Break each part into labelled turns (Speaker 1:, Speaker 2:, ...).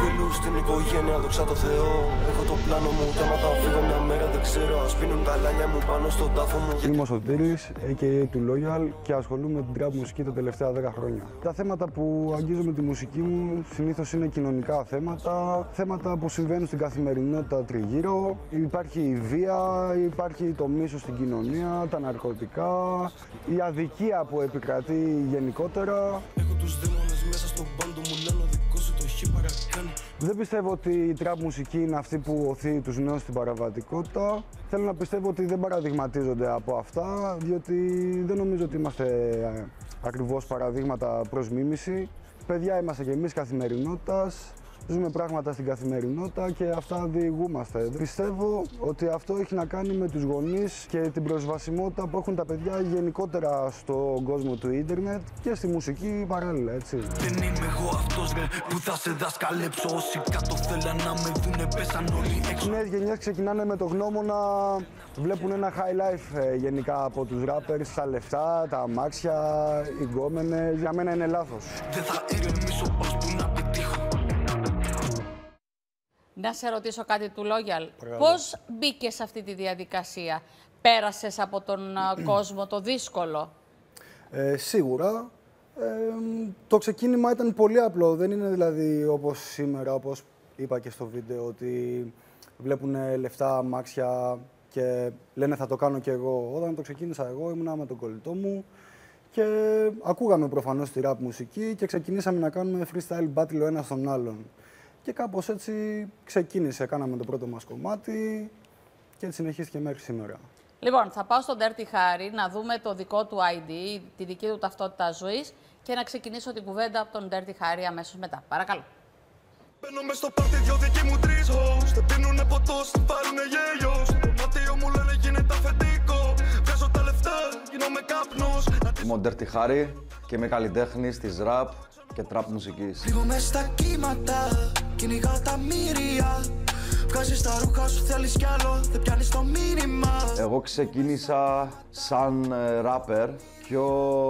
Speaker 1: φίλους, την οικογένεια, δόξα τω Θεώ. Έχω το πλάνο μου, κι άμα θα φύγω μια μέρα δεν ξέρω. Ας πίνουν τα λάνια μου πάνω στον τάφο μου.
Speaker 2: Είμαι ο Σωτήρης, a.k.a. του Loyal, και ασχολούμαι με την trap μουσική τα τελευταία 10 χρόνια. Τα θέματα που αγγίζω με τη μουσική μου συνήθως είναι κοινωνικά θέματα που συμβαίνουν στην καθημερινότητα τριγύρω. Υπάρχει η βία, υπάρχει το μίσος στην κοινωνία, τα ναρκωτικά, η αδικία που επικρατεί γενικότερα.
Speaker 1: Έχω τους δαίμονες μέσα στον πάντο μου, λένε ο δικός σου το χι παρακάνει.
Speaker 2: Δεν πιστεύω ότι η trap μουσική είναι αυτή που οθεί τους νέους στην παραβατικότητα. Θέλω να πιστεύω ότι δεν παραδειγματίζονται από αυτά, διότι δεν νομίζω ότι είμαστε ακριβώς παραδείγματα προς μίμηση. Παιδιά είμαστε κι εμείς καθημερινότητας. Ζούμε πράγματα στην καθημερινότητα και αυτά διηγούμαστε. Πιστεύω ότι αυτό έχει να κάνει με τους γονείς και την προσβασιμότητα που έχουν τα παιδιά γενικότερα στον κόσμο του ίντερνετ και στη μουσική παράλληλα, έτσι.
Speaker 1: Δεν είμαι εγώ αυτός που θα σε δασκαλέψω. Όσοι κάτω θέλαν να με δούνε πέσαν όλοι έξω.
Speaker 2: Οι νέες γενιές ξεκινάνε με το γνώμο να βλέπουν ένα high life γενικά από τους rappers. Τα λεφτά, τα αμάξια, οι γκόμενες. Για μένα είναι λάθος.
Speaker 1: Δεν θα ηρεμήσω ώσπου να πετύχω.
Speaker 3: Να σε ρωτήσω κάτι του Loyal. Πώς μπήκες σε αυτή τη διαδικασία? Πέρασες από τον κόσμο το δύσκολο?
Speaker 2: Σίγουρα. Το ξεκίνημα ήταν πολύ απλό. Δεν είναι δηλαδή όπως σήμερα, όπως είπα και στο βίντεο, ότι βλέπουν λεφτά, αμάξια και λένε θα το κάνω κι εγώ. Όταν το ξεκίνησα εγώ ήμουνα με τον κολλητό μου και ακούγαμε προφανώς τη rap μουσική και ξεκινήσαμε να κάνουμε freestyle battle ο ένας τον άλλον. Και κάπως έτσι ξεκίνησε, κάναμε το πρώτο μας κομμάτι και έτσι συνεχίστηκε μέχρι σήμερα.
Speaker 3: Λοιπόν, θα πάω στον Dirty Harry να δούμε το δικό του ID, τη δική του ταυτότητα ζωής και να ξεκινήσω την κουβέντα από τον Dirty Harry αμέσως μετά. Παρακαλώ.
Speaker 1: Μπαίνω μες στο πάρτι, δυο δικοί μου τρεις hoes. Δεν πίνουνε ποτό, δεν πάρουνε γέλιος. Το μάτιο μου λένε γίνεται αφεντικό. Βγάζω τα λεφτά, γίνομαι κάπνος.
Speaker 4: Είμαι ο Dirty Harry και είμαι καλλιτέχνης της rap και trap μουσικής.
Speaker 1: Λίγο μες στα κύματα, κυνηγάω τα μύρια. Βγάζεις τα ρούχα σου, θέλεις κι άλλο, δεν πιάνεις το μήνυμα.
Speaker 4: Εγώ ξεκίνησα σαν rapper, πιο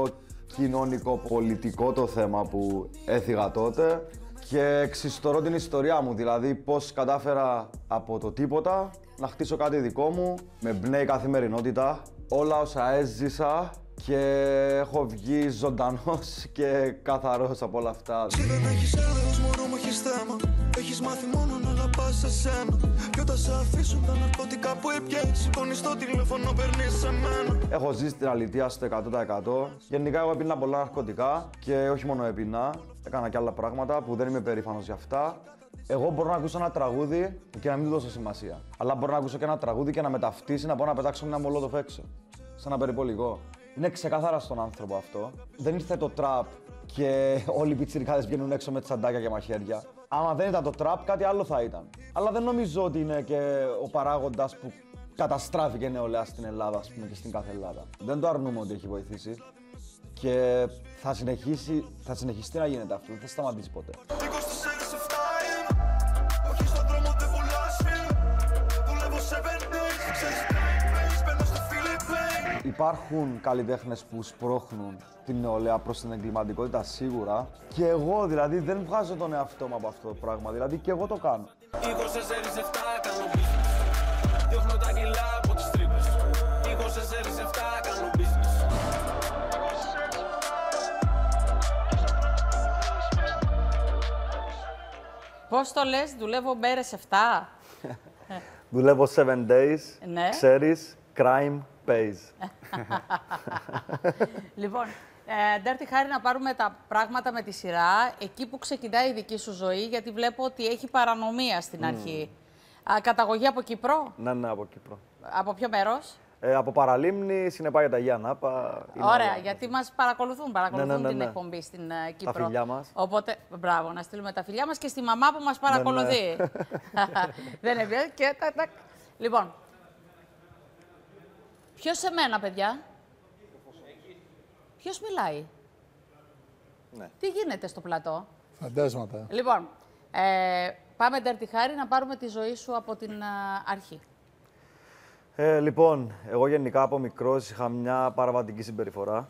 Speaker 4: κοινωνικό-πολιτικό το θέμα που έφυγα τότε και εξιστορώ την ιστορία μου, δηλαδή πώς κατάφερα από το τίποτα να χτίσω κάτι δικό μου, με εμπνέει η καθημερινότητα, όλα όσα έζησα και έχω βγει ζωντανός και καθαρός από όλα αυτά.
Speaker 1: Εσύ δεν έχεις έλεγχος, μόνο μου έχεις θέμα. Έχεις μάθει μόνο να λαπάς σε σένα. Κι όταν σε αφήσουν τα ναρκωτικά που έπιες, σηκώνεις το τηλέφωνο, παίρνεις σε μένα.
Speaker 4: Έχω ζήσει την αλήθεια στο 100%. Γενικά εγώ έπινα πολλά ναρκωτικά και όχι μόνο έπινα, έκανα και άλλα πράγματα που δεν είμαι περήφανος για αυτά. Εγώ μπορώ να ακούσω ένα τραγούδι και να μην του δώσω σημασία. Αλλά μπορώ να ακούσω και ένα τραγούδι και να με ταυτίσει, να πάω να πετάξω μια μολότοφ έξω. Σαν ένα περιπολικό. Είναι ξεκάθαρα στον άνθρωπο αυτό. Δεν ήρθε το τραπ και όλοι οι πιτσιρικάδες βγαίνουν έξω με τσαντάκια και μαχαίρια. Άμα δεν ήταν το τραπ, κάτι άλλο θα ήταν. Αλλά δεν νομίζω ότι είναι και ο παράγοντας που καταστράφηκε νεολαία στην Ελλάδα, ας πούμε, και στην κάθε Ελλάδα. Δεν το αρνούμε ότι έχει βοηθήσει. Και θα συνεχιστεί να γίνεται αυτό, δεν θα σταματήσει ποτέ. Υπάρχουν καλλιτέχνες που σπρώχνουν την νεολαία προς την εγκληματικότητα σίγουρα. Και εγώ δηλαδή δεν βγάζω τον εαυτό μου από αυτό το πράγμα, δηλαδή και εγώ το κάνω.
Speaker 3: Πώς το λες, δουλεύω μέρες 7?
Speaker 4: Δουλεύω 7 days,
Speaker 3: Ναι.
Speaker 4: ξέρεις, crime pays.
Speaker 3: Λοιπόν, Dirty Harry, να πάρουμε τα πράγματα με τη σειρά, εκεί που ξεκινάει η δική σου ζωή, γιατί βλέπω ότι έχει παρανομία στην αρχή. Καταγωγή από Κύπρο?
Speaker 4: Ναι, από Κύπρο.
Speaker 3: Από ποιο μέρος?
Speaker 4: Από Παραλίμνη, συνεπάγεται Αγία Νάπα.
Speaker 3: Ωραία, γιατί μας παρακολουθούν την
Speaker 4: ναι.
Speaker 3: εκπομπή στην Κύπρο.
Speaker 4: Τα φιλιά μας.
Speaker 3: Οπότε, μπράβο, να στείλουμε τα φιλιά μας και στη μαμά που μας παρακολουθεί. Δεν είναι και Λοιπόν, ποιος σε μένα, παιδιά? Ποιος μιλάει?
Speaker 4: Ναι.
Speaker 3: Τι γίνεται στο πλατό?
Speaker 5: Φαντάσματα.
Speaker 3: Λοιπόν, πάμε Dirty Harry να πάρουμε τη ζωή σου από την αρχή.
Speaker 4: Λοιπόν, εγώ γενικά από μικρός είχα μια παραβατική συμπεριφορά.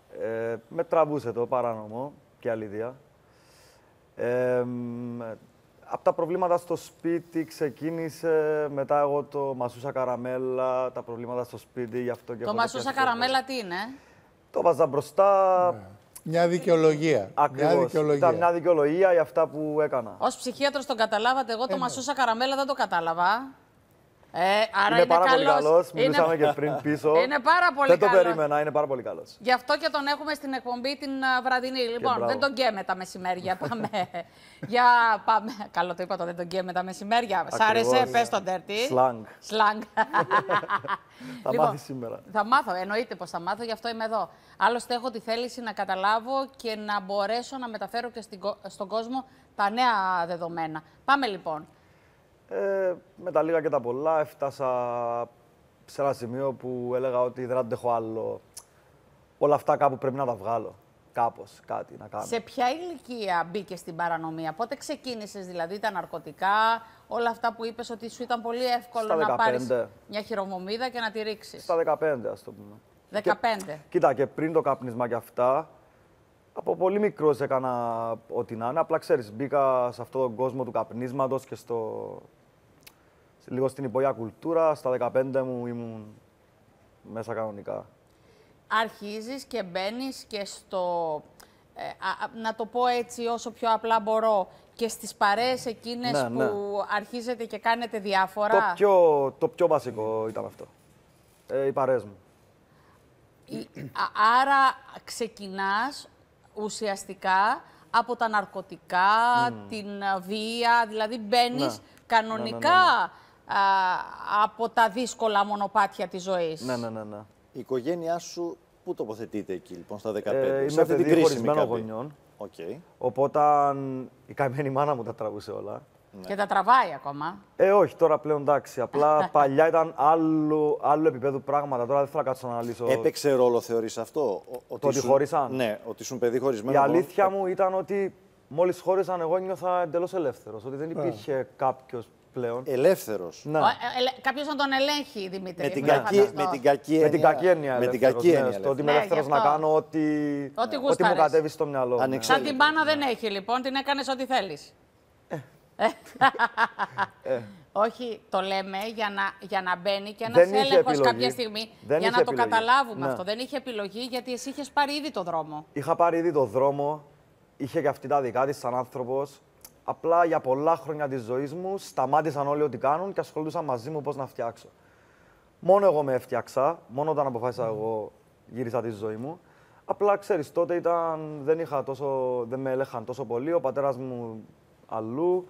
Speaker 4: Με τραβούσε το παράνομο και αλήθεια. Από τα προβλήματα στο σπίτι ξεκίνησε, μετά εγώ το μασούσα καραμέλα, τα προβλήματα στο σπίτι, γι' αυτό και
Speaker 3: Το μασούσα καραμέλα τι είναι?
Speaker 4: Το βάζα μπροστά.
Speaker 5: Μια δικαιολογία.
Speaker 4: Ακριβώς. Ήταν μια δικαιολογία για αυτά που έκανα.
Speaker 3: Ως ψυχίατρος τον καταλάβατε, εγώ το μασούσα καραμέλα δεν το κατάλαβα. Άρα
Speaker 4: Είναι πάρα πολύ
Speaker 3: καλός.
Speaker 4: καλός, μιλούσαμε και πριν πίσω.
Speaker 3: Είναι πάρα πολύ
Speaker 4: δεν
Speaker 3: καλός.
Speaker 4: το περίμενα, είναι πάρα πολύ καλός.
Speaker 3: Γι' αυτό και τον έχουμε στην εκπομπή την βραδινή. Λοιπόν,
Speaker 4: μπράβο.
Speaker 3: δεν τον καίμε τα μεσημέρια. Πάμε. Για πάμε. Καλό το είπα το δεν τον καίμε τα μεσημέρια. Σ' άρεσε, πες τον Dirty.
Speaker 4: Σλάνγκ. Θα μάθει σήμερα.
Speaker 3: Θα μάθω, εννοείται πως θα μάθω, γι' αυτό είμαι εδώ. Άλλωστε έχω τη θέληση να καταλάβω και να μπορέσω να μεταφέρω και στον κόσμο τα νέα δεδομένα. Πάμε λοιπόν.
Speaker 4: Με τα λίγα και τα πολλά έφτασα σε ένα σημείο που έλεγα ότι δεν αντέχω άλλο. Όλα αυτά κάπου πρέπει να τα βγάλω. Κάπως, κάτι να κάνω.
Speaker 3: Σε ποια ηλικία μπήκες στην παρανομία, πότε ξεκίνησες δηλαδή τα ναρκωτικά, όλα αυτά που είπες ότι σου ήταν πολύ εύκολο
Speaker 4: Στα
Speaker 3: να
Speaker 4: 15.
Speaker 3: πάρεις μια χειροβομβίδα και να τη ρίξεις?
Speaker 4: Στα 15, ας το πούμε.
Speaker 3: 15.
Speaker 4: Κοίτα, και πριν το καπνίσμα και αυτά, από πολύ μικρός έκανα ό,τι να είναι. Απλά ξέρεις, μπήκα σε αυτόν τον κόσμο του καπνίσματος και λίγο στην υπόγεια κουλτούρα. Στα 15 μου ήμουν μέσα κανονικά.
Speaker 3: Αρχίζεις και μπαίνεις και στο, να το πω έτσι όσο πιο απλά μπορώ, και στις παρέες εκείνες
Speaker 4: Ναι.
Speaker 3: που αρχίζετε και κάνετε διάφορα.
Speaker 4: Το πιο βασικό ήταν αυτό. Οι παρέες μου.
Speaker 3: Άρα ξεκινάς ουσιαστικά από τα ναρκωτικά, την βία, δηλαδή μπαίνεις κανονικά από τα δύσκολα μονοπάτια της ζωής.
Speaker 4: Ναι.
Speaker 6: Η οικογένειά σου πού τοποθετείται εκεί, λοιπόν, στα 15?
Speaker 4: Είμαι παιδί χωρισμένο γονιών.
Speaker 6: Okay.
Speaker 4: Οπότε η καημένη μάνα μου τα τραβούσε όλα.
Speaker 3: Και τα τραβάει ακόμα.
Speaker 4: Όχι, τώρα πλέον εντάξει. Απλά παλιά ήταν άλλο επίπεδο πράγματα. Τώρα δεν θέλω να κάτσω να αναλύσω.
Speaker 6: Έπαιξε ρόλο, θεωρείς αυτό?
Speaker 4: Ότι χώρισαν.
Speaker 6: Ναι, ότι ήσουν παιδί χωρισμένο.
Speaker 4: Η αλήθεια μου ήταν ότι μόλις χώρισαν, εγώ νιώθα εντελώς ελεύθερος. Ότι δεν υπήρχε κάποιος πλέον.
Speaker 6: Ελεύθερος.
Speaker 4: Ναι.
Speaker 3: Κάποιος να τον ελέγχει, Δημήτρη.
Speaker 6: Με την κακή έννοια.
Speaker 4: Με την κακή έννοια.
Speaker 6: Με την κακή έννοια.
Speaker 4: Το ότι είμαι ελεύθερος να κάνω ό,τι μου κατέβει στο μυαλό.
Speaker 3: Σαν την μπάνα δεν έχει, λοιπόν, την έκανες ό,τι θέλεις. Όχι, το λέμε για να μπαίνει και ένας έλεγχος κάποια στιγμή. Για να το καταλάβουμε αυτό. Δεν είχε επιλογή γιατί εσύ είχες πάρει ήδη το δρόμο.
Speaker 4: Είχα πάρει ήδη το δρόμο. Είχε και αυτή τα δικά της σαν άνθρωπος. Απλά για πολλά χρόνια της ζωής μου σταμάτησαν όλοι ό,τι κάνουν και ασχολούνταν μαζί μου πώς να φτιάξω. Μόνο εγώ με έφτιαξα. Μόνο όταν αποφάσισα εγώ γύρισα τη ζωή μου. Απλά ξέρεις, τότε δεν με έλεγχαν τόσο πολύ. Ο πατέρας μου αλλού.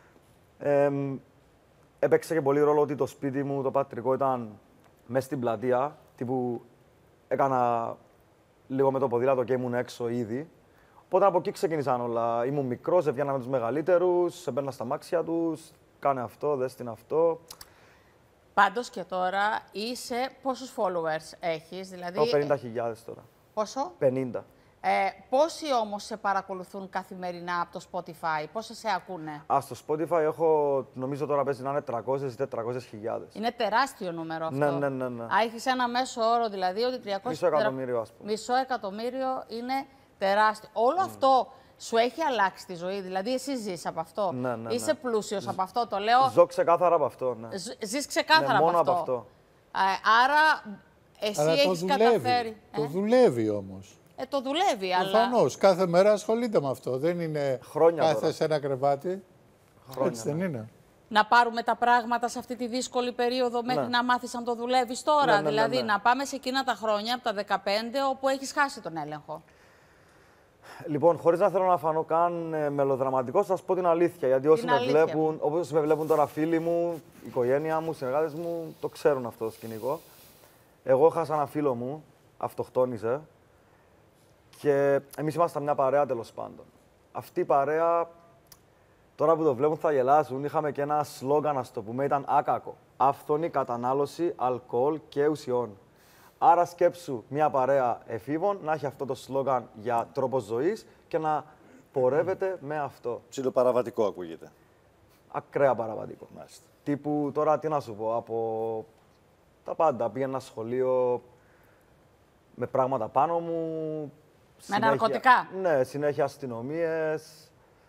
Speaker 4: Έπαιξε και πολύ ρόλο ότι το σπίτι μου, το πατρικό, ήταν μέσα στην πλατεία. Τύπου έκανα λίγο με το ποδήλατο και ήμουν έξω ήδη. Οπότε από εκεί ξεκίνησαν όλα. Ήμουν μικρός, έβγαινα με τους μεγαλύτερους, έμπαινα στα μάξια τους, κάνε αυτό, δες την αυτό.
Speaker 3: Πάντως και τώρα πόσους followers έχεις, δηλαδή...
Speaker 4: 50.000 τώρα.
Speaker 3: Πόσο?
Speaker 4: 50.
Speaker 3: Πόσοι όμως σε παρακολουθούν καθημερινά από το Spotify, πόσοι σε ακούνε?
Speaker 4: Στο Spotify έχω, νομίζω τώρα παίζει να είναι 300 ή 400.000.
Speaker 3: Είναι τεράστιο νούμερο αυτό.
Speaker 4: Ναι.
Speaker 3: Έχεις ένα μέσο όρο, δηλαδή, ότι 300...
Speaker 4: Μισό εκατομμύριο, ας πούμε.
Speaker 3: Μισό εκατομμύριο είναι τεράστιο. Όλο αυτό σου έχει αλλάξει τη ζωή, δηλαδή εσύ ζεις από αυτό.
Speaker 4: Ναι.
Speaker 3: Είσαι πλούσιος από αυτό, το λέω.
Speaker 4: Ζω ξεκάθαρα από αυτό, ναι.
Speaker 3: Ζεις ξεκάθαρα
Speaker 4: μόνο
Speaker 3: από
Speaker 4: αυτό.
Speaker 3: Άρα εσύ έχεις καταφέρει.
Speaker 5: Το δουλεύει όμως.
Speaker 3: Το δουλεύει, αλλά...
Speaker 5: Προφανώς, κάθε μέρα ασχολείται με αυτό. Δεν είναι
Speaker 4: χρόνια
Speaker 5: κάθε
Speaker 4: τώρα.
Speaker 5: σε ένα κρεβάτι.
Speaker 4: Χρόνια,
Speaker 5: Έτσι δεν είναι?
Speaker 3: Να πάρουμε τα πράγματα σε αυτή τη δύσκολη περίοδο μέχρι να μάθεις αν το δουλεύεις τώρα.
Speaker 4: Ναι.
Speaker 3: Δηλαδή, να πάμε σε εκείνα τα χρόνια, από τα 15, όπου έχεις χάσει τον έλεγχο.
Speaker 4: Λοιπόν, χωρίς να θέλω να φανώ καν μελοδραματικό, θα σας πω την αλήθεια. Γιατί όσοι με βλέπουν, όπως με βλέπουν τώρα φίλοι μου, η οικογένεια μου, οι συνεργάτες μου, το ξέρουν αυτό το σκηνικό. Εγώ έχασα ένα φίλο μου, αυτοκτόνησε. Και εμείς ήμασταν μια παρέα, τέλος πάντων. Αυτή η παρέα, τώρα που το βλέπουν θα γελάσουν, είχαμε και ένα σλόγγαν, ας το πούμε, ήταν άκακο. Άφθονη κατανάλωση αλκοόλ και ουσιών. Άρα σκέψου μια παρέα εφήβων να έχει αυτό το σλόγγαν για τρόπο ζωής και να πορεύεται με αυτό.
Speaker 6: Ψιλοπαραβατικό ακούγεται.
Speaker 4: Ακραία παραβατικό.
Speaker 6: Μάλιστα.
Speaker 4: Τύπου, τώρα τι να σου πω, από τα πάντα. Πήγαινα σχολείο με πράγματα πάνω μου.
Speaker 3: Με ναρκωτικά.
Speaker 4: Ναι, συνέχεια αστυνομίες,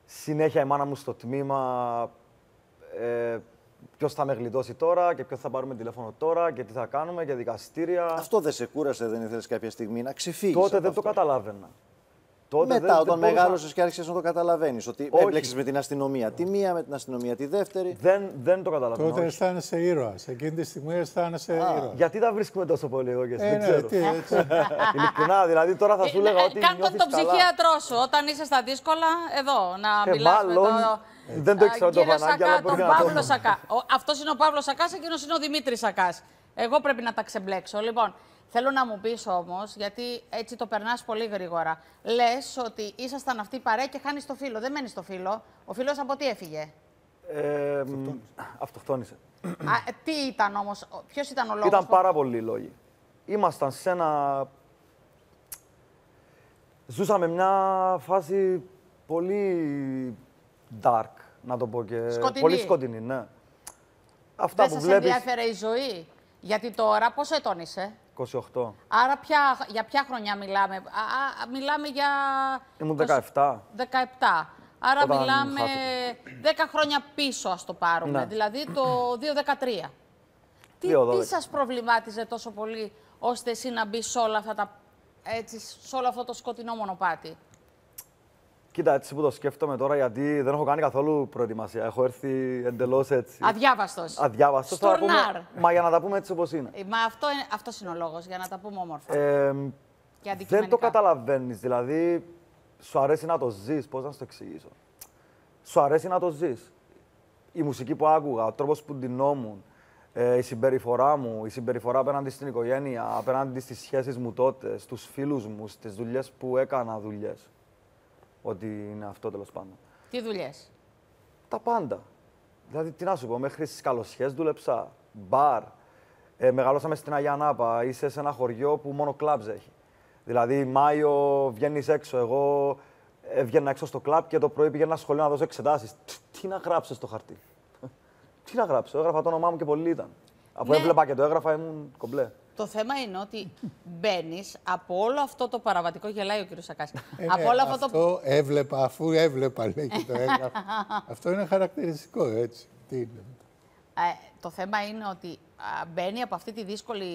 Speaker 4: συνέχεια η μάνα μου στο τμήμα. Ποιος θα με γλιτώσει τώρα και ποιος θα πάρουμε τηλέφωνο τώρα και τι θα κάνουμε και δικαστήρια.
Speaker 6: Αυτό δεν σε κούρασε, δεν ήθελες κάποια στιγμή να ξεφύγεις?
Speaker 4: Τότε δεν το καταλάβαινα. Τότε
Speaker 6: Μετά, όταν μεγάλωσες και άρχισες να το καταλαβαίνεις, ότι έμπλεξες με την αστυνομία. Τη μία, με την αστυνομία τη δεύτερη.
Speaker 4: Δεν το καταλαβαίνω.
Speaker 5: Τότε αισθάνεσαι ήρωας. Εκείνη τη στιγμή αισθάνεσαι ήρωας.
Speaker 4: Γιατί τα βρίσκουμε τόσο πολύ εγώ και εσύ, δεν ξέρω.
Speaker 5: Τι, έτσι.
Speaker 4: Ειλικρινά, δηλαδή τώρα θα σου έλεγα ότι
Speaker 3: Κάνε τον ψυχίατρό σου όταν είσαι στα δύσκολα, εδώ, να μιλάς με
Speaker 4: μάλλον δεν το ήξερα το
Speaker 3: κύριο
Speaker 4: Βανάκη,
Speaker 3: Σακά,
Speaker 4: αλλά μπορεί
Speaker 3: τον
Speaker 4: να το
Speaker 3: Παύλο Σακά. Αυτός είναι ο Παύλος Σακάς, εκείνος είναι ο Δημήτρης Σακάς. Εγώ πρέπει να τα ξεμπλέξω. Λοιπόν, θέλω να μου πεις όμως, γιατί έτσι το περνάς πολύ γρήγορα. Λες ότι ήσασταν αυτή η παρέα και χάνεις το φίλο. Δεν μένεις το φίλο. Ο φίλος από τι έφυγε?
Speaker 4: Αυτοκτόνησε.
Speaker 3: Τι ήταν όμως, ποιος ήταν ο λόγος?
Speaker 4: Ήταν πάρα πολλοί λόγοι. Ήμασταν σε ένα... Ζούσαμε μια φάση πολύ dark, να το πω και...
Speaker 3: Σκοτεινή.
Speaker 4: Πολύ σκοτεινή, ναι. Αυτά
Speaker 3: Δεν
Speaker 4: που
Speaker 3: σας
Speaker 4: βλέπεις...
Speaker 3: ενδιαφέρε η ζωή? Γιατί τώρα πόσο ετών είσαι?
Speaker 4: 28.
Speaker 3: Άρα για ποια χρονιά μιλάμε? Μιλάμε για...
Speaker 4: Ήμουν 17.
Speaker 3: 17. Άρα
Speaker 4: Όταν
Speaker 3: μιλάμε
Speaker 4: χάθηκα.
Speaker 3: 10 χρόνια πίσω, ας το πάρουμε.
Speaker 4: Ναι.
Speaker 3: Δηλαδή το 2013. Τι σας προβλημάτιζε τόσο πολύ, ώστε εσύ να μπεις σε όλα αυτά σε όλο αυτό το σκοτεινό μονοπάτι?
Speaker 4: Κοίτα, έτσι που το σκέφτομαι τώρα, γιατί δεν έχω κάνει καθόλου προετοιμασία. Έχω έρθει εντελώς έτσι.
Speaker 3: Αδιάβαστος.
Speaker 4: Αδιάβαστος.
Speaker 3: Στουρνάρ.
Speaker 4: Μα για να τα πούμε έτσι όπως είναι.
Speaker 3: Μα αυτός είναι ο λόγος, για να τα πούμε όμορφα. Και
Speaker 4: Δεν το καταλαβαίνεις. Δηλαδή, σου αρέσει να το ζεις. Πώς να σου το εξηγήσω? Σου αρέσει να το ζεις. Η μουσική που άκουγα, ο τρόπος που ντυνόμουν, η συμπεριφορά μου, η συμπεριφορά απέναντι στην οικογένεια, απέναντι στις σχέσεις μου τότε, στους φίλους μου, στις δουλειές που έκανα δουλειές. Ότι είναι αυτό, τέλος πάντων.
Speaker 3: Τι δουλειές?
Speaker 4: Τα πάντα. Δηλαδή, τι να σου πω, μέχρι στις καλοσχές δούλεψα, μπαρ. Μεγαλώσαμε στην Αγία Νάπα, είσαι σε ένα χωριό που μόνο κλαμπς έχει. Δηλαδή, Μάιο βγαίνεις έξω. Εγώ έβγαινα έξω στο κλαμπ και το πρωί πήγαινα σχολείο να δώσω εξετάσεις. Τι να γράψω στο χαρτί? Τι να γράψω? Έγραφα το όνομά μου και πολύ ήταν. Αφού έβλεπα και το έγραφα, ήμουν κομπλέ.
Speaker 3: Το θέμα είναι ότι μπαίνεις από όλο αυτό το παραβατικό, γελάει ο κύριος Σακάς. Από όλο
Speaker 5: αυτό έβλεπα, αφού έβλεπα, λέει και το έγραφα. Αυτό είναι χαρακτηριστικό, έτσι. Τι είναι?
Speaker 3: Το θέμα είναι ότι μπαίνει από αυτή τη δύσκολη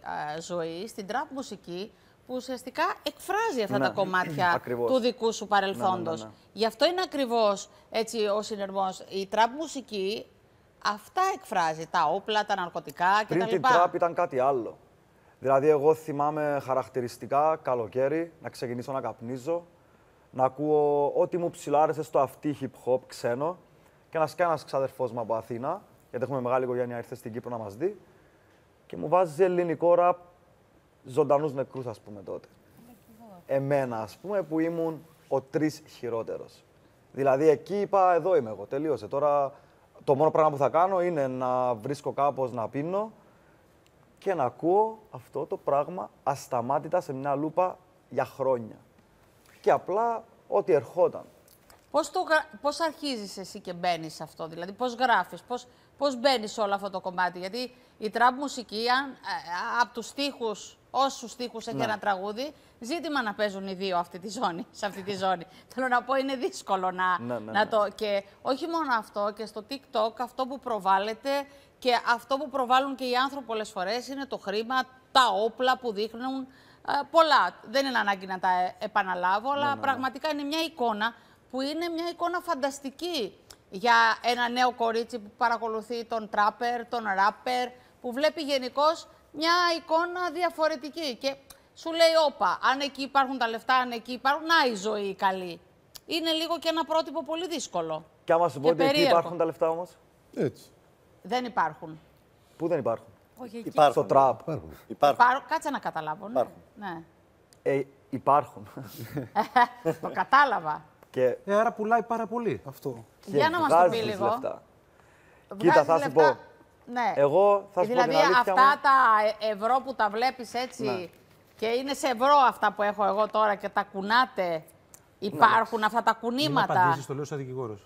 Speaker 3: ζωή στην τραπ μουσική, που ουσιαστικά εκφράζει αυτά τα κομμάτια
Speaker 4: ακριβώς.
Speaker 3: του δικού σου παρελθόντος.
Speaker 4: Ναι.
Speaker 3: Γι' αυτό είναι ακριβώς έτσι ο συνειρμός. Η τραπ μουσική αυτά εκφράζει, τα όπλα, τα ναρκωτικά κτλ.
Speaker 4: Πριν την τραπ ήταν κάτι άλλο. Δηλαδή, εγώ θυμάμαι χαρακτηριστικά καλοκαίρι να ξεκινήσω να καπνίζω, να ακούω ό,τι μου ψηλάρεσε στο αυτί hip-hop ξένο και να σκάει ένας ξαδερφός μου από Αθήνα, γιατί έχουμε μεγάλη οικογένεια, ήρθε στην Κύπρο να μας δει, και μου βάζει ελληνικό ραπ, ζωντανούς νεκρούς, ας πούμε, τότε. Εμένα, ας πούμε, που ήμουν ο 3 χειρότερος. Δηλαδή, εκεί είπα, εδώ είμαι εγώ, τελείωσε. Τώρα, το μόνο πράγμα που θα κάνω είναι να βρίσκω κάπως να πίνω και να ακούω αυτό το πράγμα ασταμάτητα σε μια λούπα για χρόνια. Και απλά ό,τι ερχόταν.
Speaker 3: Πώς αρχίζεις εσύ και μπαίνεις σε αυτό, δηλαδή πώς γράφεις, πώς μπαίνεις σε όλο αυτό το κομμάτι? Γιατί η τραπ μουσική, από τους στίχους, όσους στίχους έχει ένα τραγούδι, ζήτημα να παίζουν οι δύο σε αυτή τη ζώνη. Θέλω να πω, είναι δύσκολο να το... Και όχι μόνο αυτό, και στο TikTok αυτό που προβάλλεται και αυτό που προβάλλουν και οι άνθρωποι πολλές φορές είναι το χρήμα, τα όπλα που δείχνουν πολλά. Δεν είναι ανάγκη να τα επαναλάβω, αλλά πραγματικά είναι μια εικόνα που είναι μια εικόνα φανταστική για ένα νέο κορίτσι που παρακολουθεί τον τράπερ, τον ράπερ, που βλέπει γενικώς μια εικόνα διαφορετική. Και σου λέει, όπα, αν εκεί υπάρχουν τα λεφτά, αν εκεί υπάρχουν, να η ζωή καλή. Είναι λίγο και ένα πρότυπο πολύ δύσκολο.
Speaker 4: Και άμα σου πω ότι εκεί υπάρχουν τα λεφτά όμως.
Speaker 5: Έτσι.
Speaker 3: Δεν υπάρχουν.
Speaker 4: Πού δεν υπάρχουν?
Speaker 3: Όχι, εκεί.
Speaker 6: Υπάρχουν.
Speaker 4: Στο τραπ.
Speaker 6: Υπάρχουν.
Speaker 3: Κάτσε να καταλάβω. Ναι.
Speaker 6: Υπάρχουν.
Speaker 3: Ναι.
Speaker 4: Υπάρχουν.
Speaker 3: Το κατάλαβα.
Speaker 4: Και
Speaker 7: Άρα πουλάει πάρα πολύ.
Speaker 2: Αυτό.
Speaker 3: Για να μας το πει
Speaker 4: βγάζεις
Speaker 3: λίγο.
Speaker 4: λεφτά.
Speaker 3: Βγάζεις
Speaker 4: Κοίτα, θα σου
Speaker 3: λεφτά.
Speaker 4: πω.
Speaker 3: Ναι.
Speaker 4: Εγώ θα σου πω
Speaker 3: Δηλαδή
Speaker 4: την αλήθεια
Speaker 3: αυτά
Speaker 4: μου.
Speaker 3: τα ευρώ που τα βλέπεις έτσι και είναι σε ευρώ αυτά που έχω εγώ τώρα και τα κουνάτε, υπάρχουν αυτά τα
Speaker 7: Μην
Speaker 3: κουνήματα?
Speaker 7: απαντήσεις, το λέω σαν δικηγόρος.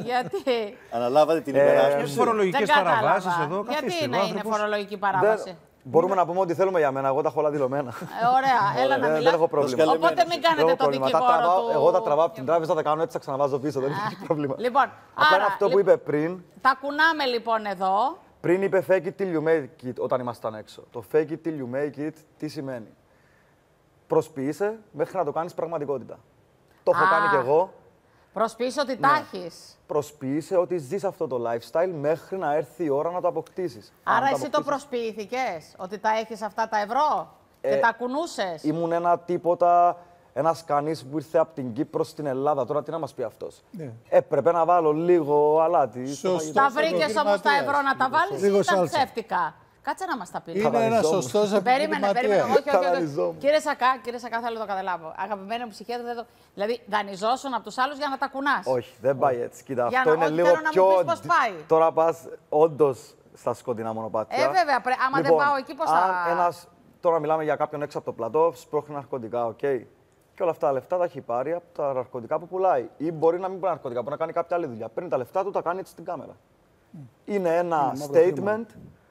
Speaker 3: Γιατί?
Speaker 6: Αναλάβατε την υπεράσπιση.
Speaker 7: Φορολογικές
Speaker 3: Δεν κατάλαβα.
Speaker 7: παραβάσεις εδώ,
Speaker 3: Γιατί
Speaker 7: καθίστε.
Speaker 3: να
Speaker 7: ο
Speaker 3: είναι
Speaker 7: άνθρωπος-
Speaker 3: φορολογική παράβαση?
Speaker 4: Μπορούμε να πούμε ό,τι θέλουμε για μένα. Εγώ τα έχω όλα δηλωμένα.
Speaker 3: Ωραία, έλα να
Speaker 4: Δεν
Speaker 3: μιλάς.
Speaker 4: έχω πρόβλημα.
Speaker 3: Οπότε μην κάνετε το δικηγόρο του.
Speaker 4: Εγώ τα τραβάω από την τράπεζα, θα κάνω έτσι, θα ξαναβάζω πίσω. Δεν υπάρχει πρόβλημα.
Speaker 3: Λοιπόν,
Speaker 4: Απλά είναι
Speaker 3: άρα,
Speaker 4: αυτό που είπε πριν.
Speaker 3: τα κουνάμε λοιπόν εδώ.
Speaker 4: Πριν είπε fake it till you make it όταν ήμασταν έξω. Το fake it till you make it τι σημαίνει? Προσποιείσαι μέχρι να το κάνεις πραγματικότητα. Το έχω κάνει κι εγώ.
Speaker 3: Προσποιείσαι ότι τα έχεις.
Speaker 4: Προσποιείσαι ότι ζεις αυτό το lifestyle μέχρι να έρθει η ώρα να το αποκτήσεις.
Speaker 3: Άρα εσύ το προσποιήθηκες, ότι τα έχεις αυτά τα ευρώ και τα κουνούσες.
Speaker 4: Ήμουν ένα τίποτα, ένας κανείς που ήρθε από την Κύπρο στην Ελλάδα. Τώρα τι να μας πει αυτός.
Speaker 5: Ναι.
Speaker 4: Έπρεπε να βάλω λίγο αλάτι.
Speaker 5: Σωστό.
Speaker 3: Τα βρήκες όμως τα ευρώ να τα βάλεις ή
Speaker 5: Λίγο
Speaker 3: ήταν
Speaker 5: σάλτσα.
Speaker 3: ψεύτικα? Κάτσε να μας τα πεις.
Speaker 5: Είναι ένα σωστό
Speaker 3: Περίμενε. Όχι.
Speaker 4: Καναλιζόμουν.
Speaker 3: Κύριε Σακά, θέλω να το καταλάβω. Αγαπημένη μου ψυχή, δηλαδή δανειζόσουν από τους άλλους για να τα κουνάς.
Speaker 4: Όχι, δεν πάει έτσι. Κοίτα,
Speaker 3: Για
Speaker 4: αυτό
Speaker 3: να-
Speaker 4: είναι
Speaker 3: όχι,
Speaker 4: λίγο
Speaker 3: θέλω να
Speaker 4: πιο.
Speaker 3: μου πεις πώς πάει.
Speaker 4: Τώρα πας όντως στα σκοτεινά μονοπάτια.
Speaker 3: Βέβαια, άμα δεν πάω εκεί, πώς θα.
Speaker 4: Αν τώρα μιλάμε για κάποιον έξω από το πλατό, σπρώχνει ναρκωτικά, οκ. Και όλα αυτά τα λεφτά τα έχει πάρει από τα ναρκωτικά που πουλάει. Ή μπορεί να μην πουλάει ναρκωτικά, μπορεί να κάνει κάποια άλλη δουλειά. Παίρνει τα λεφτά του, τα κάνει έτσι στην κάμερα. Είναι ένα statement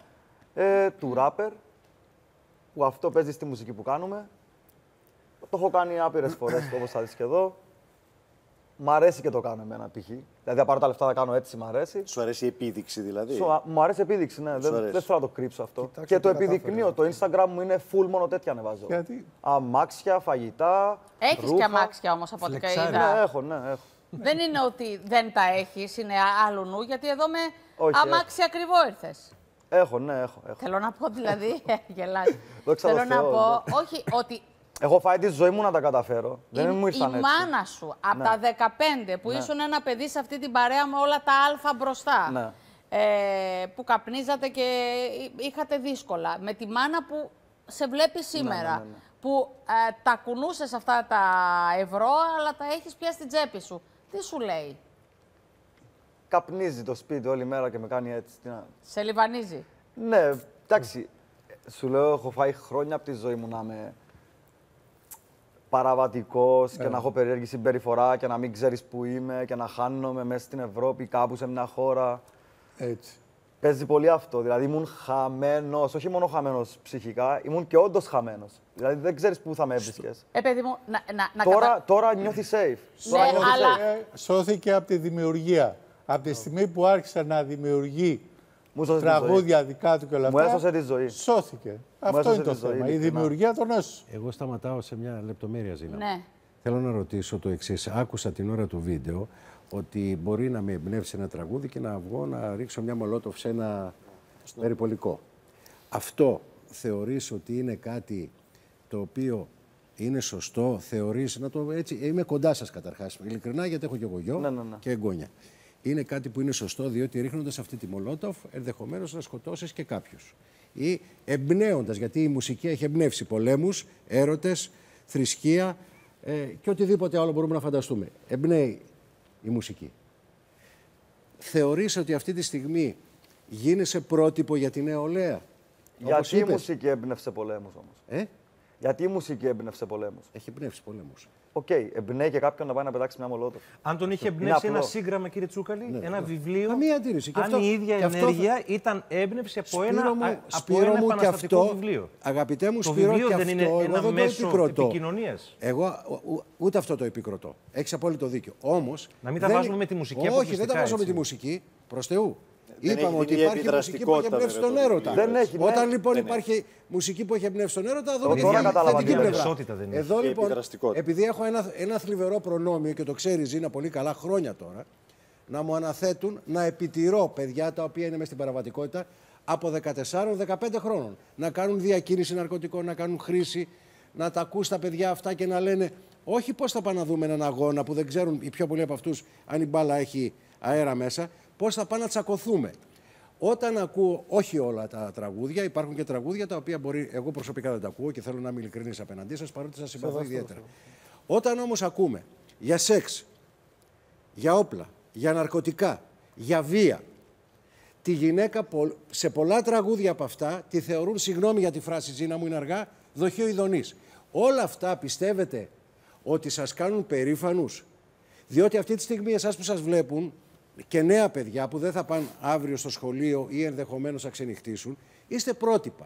Speaker 4: του rapper που αυτό παίζει στη μουσική που κάνουμε. Το έχω κάνει άπειρες φορές, όπως θα δεις και εδώ. Μ' αρέσει και το κάνω εμένα π.χ. Δηλαδή, να πάρω τα λεφτά να κάνω έτσι, μ' αρέσει.
Speaker 6: Σου αρέσει η επίδειξη δηλαδή.
Speaker 4: Μου αρέσει η επίδειξη, ναι. Δεν
Speaker 6: αρέσει.
Speaker 4: θέλω να το κρύψω αυτό.
Speaker 2: Κοιτάξτε
Speaker 4: Και το
Speaker 2: τι
Speaker 4: επιδεικνύω. Το Instagram μου είναι full μόνο τέτοια ανεβάζω.
Speaker 5: Γιατί?
Speaker 4: Αμάξια, φαγητά.
Speaker 3: Έχεις
Speaker 4: ρούχα.
Speaker 3: και αμάξια όμως από ό,τι
Speaker 7: Φλεξάρι.
Speaker 3: είδα.
Speaker 4: Ναι, έχω, ναι, έχω.
Speaker 3: Δεν είναι ότι δεν τα έχεις, είναι άλλου νου, γιατί εδώ με
Speaker 4: Όχι,
Speaker 3: αμάξι ακριβό ήρθες.
Speaker 4: Έχω, ναι, έχω.
Speaker 3: Θέλω να πω δηλαδή, γελάς.
Speaker 4: Δόξα τω
Speaker 3: Θέλω να
Speaker 4: Θεώ,
Speaker 3: πω, όχι, ότι
Speaker 4: Έχω φάει τη ζωή μου να τα καταφέρω. Δεν μου
Speaker 3: η
Speaker 4: ήρθαν έτσι.
Speaker 3: μάνα σου από τα 15 που ήσουν ένα παιδί σε αυτή την παρέα με όλα τα αλφα μπροστά,
Speaker 4: Ναι.
Speaker 3: που καπνίζατε και είχατε δύσκολα, με τη μάνα που σε βλέπει σήμερα,
Speaker 4: ναι.
Speaker 3: που τα κουνούσες αυτά τα ευρώ, αλλά τα έχεις πια στην τσέπη σου. Τι σου λέει?
Speaker 4: Καπνίζει το σπίτι όλη μέρα και με κάνει έτσι. Τι να...
Speaker 3: Σε λιβανίζει?
Speaker 4: Ναι, εντάξει. Σου λέω, έχω φάει χρόνια από τη ζωή μου να είμαι παραβατικός και να έχω περίεργη συμπεριφορά και να μην ξέρεις που είμαι και να χάνομαι μέσα στην Ευρώπη, κάπου σε μια χώρα.
Speaker 5: Έτσι.
Speaker 4: Παίζει πολύ αυτό. Δηλαδή ήμουν χαμένος, όχι μόνο χαμένος ψυχικά, ήμουν και όντως χαμένος. Δηλαδή δεν ξέρεις πού θα με έβρισκες.
Speaker 3: Παιδί μου, να
Speaker 4: Τώρα νιώθεις safe.
Speaker 3: Ναι,
Speaker 4: Τώρα νιώθεις
Speaker 3: αλλά-
Speaker 4: safe.
Speaker 5: Σώθηκε από τη δημιουργία. Από τη στιγμή που άρχισε να δημιουργεί
Speaker 4: Μου έσωσε τη
Speaker 5: τραγούδια δικά του και όλα
Speaker 4: Μου
Speaker 5: αυτά,
Speaker 4: έσωσε τη ζωή.
Speaker 5: σώθηκε. Αυτό
Speaker 4: έσωσε
Speaker 5: είναι το
Speaker 4: τη ζωή,
Speaker 5: θέμα. Η
Speaker 4: ειλικρινά.
Speaker 5: δημιουργία τον έσωσε.
Speaker 7: Εγώ σταματάω σε μια λεπτομέρεια, Ζήνα.
Speaker 3: Ναι.
Speaker 7: Θέλω να ρωτήσω το εξής. Άκουσα την ώρα του βίντεο ότι μπορεί να με εμπνεύσει ένα τραγούδι και να βγω να ρίξω μια μολότοφ σε ένα περιπολικό. Αυτό θεωρείς ότι είναι κάτι το οποίο είναι σωστό, θεωρείς να το έτσι. Είμαι κοντά σας καταρχάς, ειλικρινά, γιατί έχω και εγώ γιο
Speaker 4: Ναι.
Speaker 7: και εγγόνια. Είναι κάτι που είναι σωστό, διότι ρίχνοντας αυτή τη μολότοφ, ενδεχομένως να σκοτώσεις και κάποιους. Ή εμπνέοντας, γιατί η μουσική έχει εμπνεύσει πολέμους, έρωτες, θρησκεία και οτιδήποτε άλλο μπορούμε να φανταστούμε. Εμπνέει η μουσική. Θεωρείς ότι αυτή τη στιγμή γίνεσαι πρότυπο για την νεολαία? Όπως
Speaker 4: Γιατί η
Speaker 7: είπες.
Speaker 4: μουσική έμπνευσε πολέμους όμως. Γιατί η μουσική έμπνευσε πολέμους.
Speaker 7: Έχει εμπνεύσει πολέμους.
Speaker 4: Οκ, εμπνέει και κάποιον να πάει να πετάξει μια μολότοφ.
Speaker 8: Αν τον είχε
Speaker 4: Είναι
Speaker 8: εμπνεύσει ένα
Speaker 4: απλό.
Speaker 8: σύγγραμμα, κύριε Τσούκαλη, ένα βιβλίο.
Speaker 7: Καμία αντίρρηση. Και
Speaker 8: Αν
Speaker 7: αυτό-
Speaker 8: η ίδια
Speaker 7: και αυτό
Speaker 8: ενέργεια ήταν έμπνευση από ένα,
Speaker 7: Σπύρο μου, και
Speaker 8: επαναστατικό
Speaker 7: αυτό,
Speaker 8: βιβλίο.
Speaker 7: Αγαπητέ μου,
Speaker 8: Το
Speaker 7: Σπύρο,
Speaker 8: βιβλίο
Speaker 7: και
Speaker 8: δεν
Speaker 7: αυτό,
Speaker 8: είναι
Speaker 7: εγώ
Speaker 8: ένα
Speaker 7: δεν το
Speaker 8: μέσο
Speaker 7: επικροτώ.
Speaker 8: επικοινωνίας?
Speaker 7: Εγώ ούτε αυτό το επικροτώ. Έχεις απόλυτο δίκιο. Όμως,
Speaker 8: Να μην τα βάζουμε με τη μουσική
Speaker 7: Όχι, δεν τα
Speaker 8: αποκλειστικά,
Speaker 7: βάζω με
Speaker 8: έτσι.
Speaker 7: τη μουσική. Προς Θεού.
Speaker 6: Δεν
Speaker 7: Είπαμε
Speaker 6: έχει
Speaker 7: ότι
Speaker 6: μια
Speaker 7: υπάρχει μουσική που έχει
Speaker 6: επιδραστικότητα,
Speaker 7: εμπνεύσει τον
Speaker 6: βέβαια, το
Speaker 7: έρωτα.
Speaker 6: βιβλίο.
Speaker 4: Δεν έχει, ναι.
Speaker 7: Όταν λοιπόν
Speaker 6: Δεν
Speaker 7: υπάρχει μουσική που έχει εμπνεύσει τον έρωτα, δούμε και
Speaker 4: Τώρα
Speaker 7: τη
Speaker 4: καταλαβαίνω.
Speaker 7: θετική
Speaker 4: Η
Speaker 7: πλευρά.
Speaker 8: περισσότητα δεν είναι.
Speaker 7: Εδώ
Speaker 6: Η
Speaker 7: λοιπόν,
Speaker 6: επιδραστικότητα.
Speaker 7: επειδή έχω ένα θλιβερό προνόμιο και το ξέρει Ζήνα πολύ καλά χρόνια τώρα, να μου αναθέτουν να επιτηρώ παιδιά τα οποία είναι μέσα στην παραβατικότητα από 14-15 χρόνων. Να κάνουν διακίνηση ναρκωτικών, να κάνουν χρήση, να τα ακούς τα παιδιά αυτά και να λένε όχι πώς θα πάνε να δούμε έναν αγώνα που δεν ξέρουν οι πιο πολλοί από αυτούς αν η μπάλα έχει αέρα μέσα, πώς θα πάνε να τσακωθούμε. Όταν ακούω, όχι όλα τα τραγούδια, υπάρχουν και τραγούδια τα οποία μπορεί, εγώ προσωπικά δεν τα ακούω και θέλω να είμαι ειλικρινής απέναντί σας, παρότι σας συμπαθώ ιδιαίτερα. Όταν όμως ακούμε για σεξ, για όπλα, για ναρκωτικά, για βία, τη γυναίκα σε πολλά τραγούδια από αυτά τη θεωρούν, συγγνώμη για τη φράση Ζήνα μου είναι αργά, δοχείο ειδονής. Όλα αυτά πιστεύετε ότι σας κάνουν περήφανους? Διότι αυτή τη στιγμή εσάς που σας βλέπουν και νέα παιδιά που δεν θα πάνε αύριο στο σχολείο ή ενδεχομένως θα ξενυχτήσουν, είστε πρότυπα.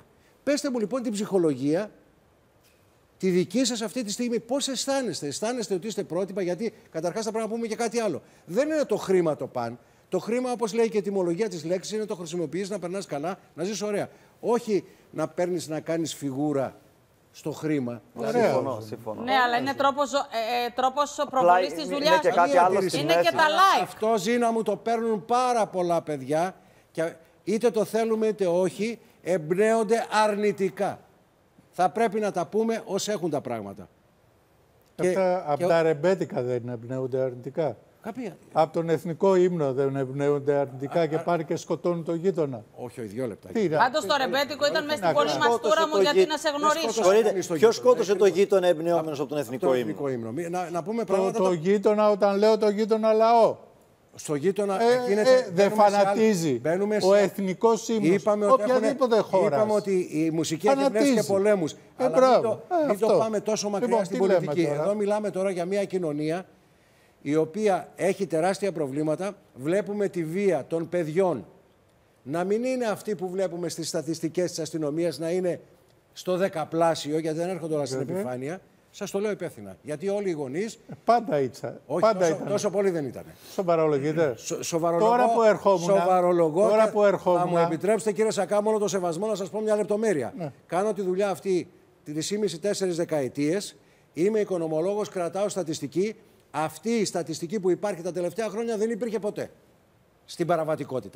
Speaker 7: Πέστε μου λοιπόν την ψυχολογία, τη δική σας αυτή τη στιγμή, πώς αισθάνεστε. Αισθάνεστε ότι είστε πρότυπα, γιατί καταρχάς θα πρέπει να πούμε και κάτι άλλο. Δεν είναι το χρήμα το παν. Το χρήμα, όπως λέει και η ετυμολογία της λέξης, είναι το χρησιμοποιείς να περνάς καλά, να ζεις ωραία. Όχι να παίρνεις να κάνεις φιγούρα στο χρήμα.
Speaker 4: Συμφωνώ.
Speaker 3: Ναι, αλλά είναι τρόπος προβολής της δουλειάς.
Speaker 4: Είναι και κάτι άλλο στη
Speaker 3: Είναι
Speaker 4: μέση.
Speaker 3: και τα like.
Speaker 7: Αυτό, Ζήνα μου, το παίρνουν πάρα πολλά παιδιά και είτε το θέλουμε είτε όχι, εμπνέονται αρνητικά. Θα πρέπει να τα πούμε ως έχουν τα πράγματα.
Speaker 5: Από τα ρεμπέτικα δεν εμπνέονται αρνητικά.
Speaker 7: Κάποια...
Speaker 5: Από τον εθνικό ύμνο δεν εμπνέονται αρνητικά και πάνε και σκοτώνουν τον γείτονα.
Speaker 7: Όχι, όχι, 2 λεπτά.
Speaker 3: Πάντως το ρεμπέτικο ήταν μέσα στην πολύ μαστούρα μου γιατί να σε γνωρίσω.
Speaker 6: Ποιος σκότωσε το γείτονα εμπνεόμενος από τον εθνικό ύμνο?
Speaker 7: Να πούμε πράγματα.
Speaker 5: Το γείτονα, όταν λέω το γείτονα λαό.
Speaker 7: Στο γείτονα
Speaker 5: δεν φανατίζει ο εθνικός ύμνος οποιαδήποτε χώρα.
Speaker 7: Είπαμε ότι η μουσική έχει εμπνεύσει και πολέμους. Μην το πάμε τόσο μακριά στην πολιτική. Εδώ μιλάμε τώρα για μια κοινωνία η οποία έχει τεράστια προβλήματα. Βλέπουμε τη βία των παιδιών να μην είναι αυτή που βλέπουμε στις στατιστικές της αστυνομίας, να είναι στο 10πλάσιο, γιατί δεν έρχονται όλα στην επιφάνεια. Σας το λέω υπεύθυνα. Γιατί όλοι οι γονείς.
Speaker 5: Πάντα ήταν.
Speaker 7: Όχι, τόσο πολύ δεν ήταν.
Speaker 5: Σοβαρολογείτε.
Speaker 7: Τώρα που ερχόμουν. Θα μου επιτρέψετε, κύριε Σακά, μόνο το σεβασμό να σας πω μια λεπτομέρεια. Ναι. Κάνω τη δουλειά αυτή 3,5-4 δεκαετίες. Είμαι οικονομολόγος, κρατάω στατιστική. Αυτή η στατιστική που υπάρχει τα τελευταία χρόνια δεν υπήρχε ποτέ στην παραβατικότητα.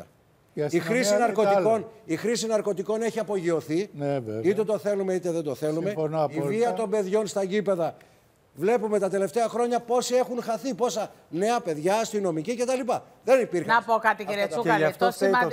Speaker 7: Η χρήση ναρκωτικών έχει απογειωθεί, ναι, είτε το θέλουμε είτε δεν το θέλουμε. Η βία των παιδιών στα γήπεδα. Βλέπουμε τα τελευταία χρόνια πόσοι έχουν χαθεί, πόσα νέα παιδιά, αστυνομικοί κτλ. Δεν υπήρχε.
Speaker 3: Να πω κάτι, κύριε Τσούκαλη.
Speaker 2: Αυτό σημαίνει.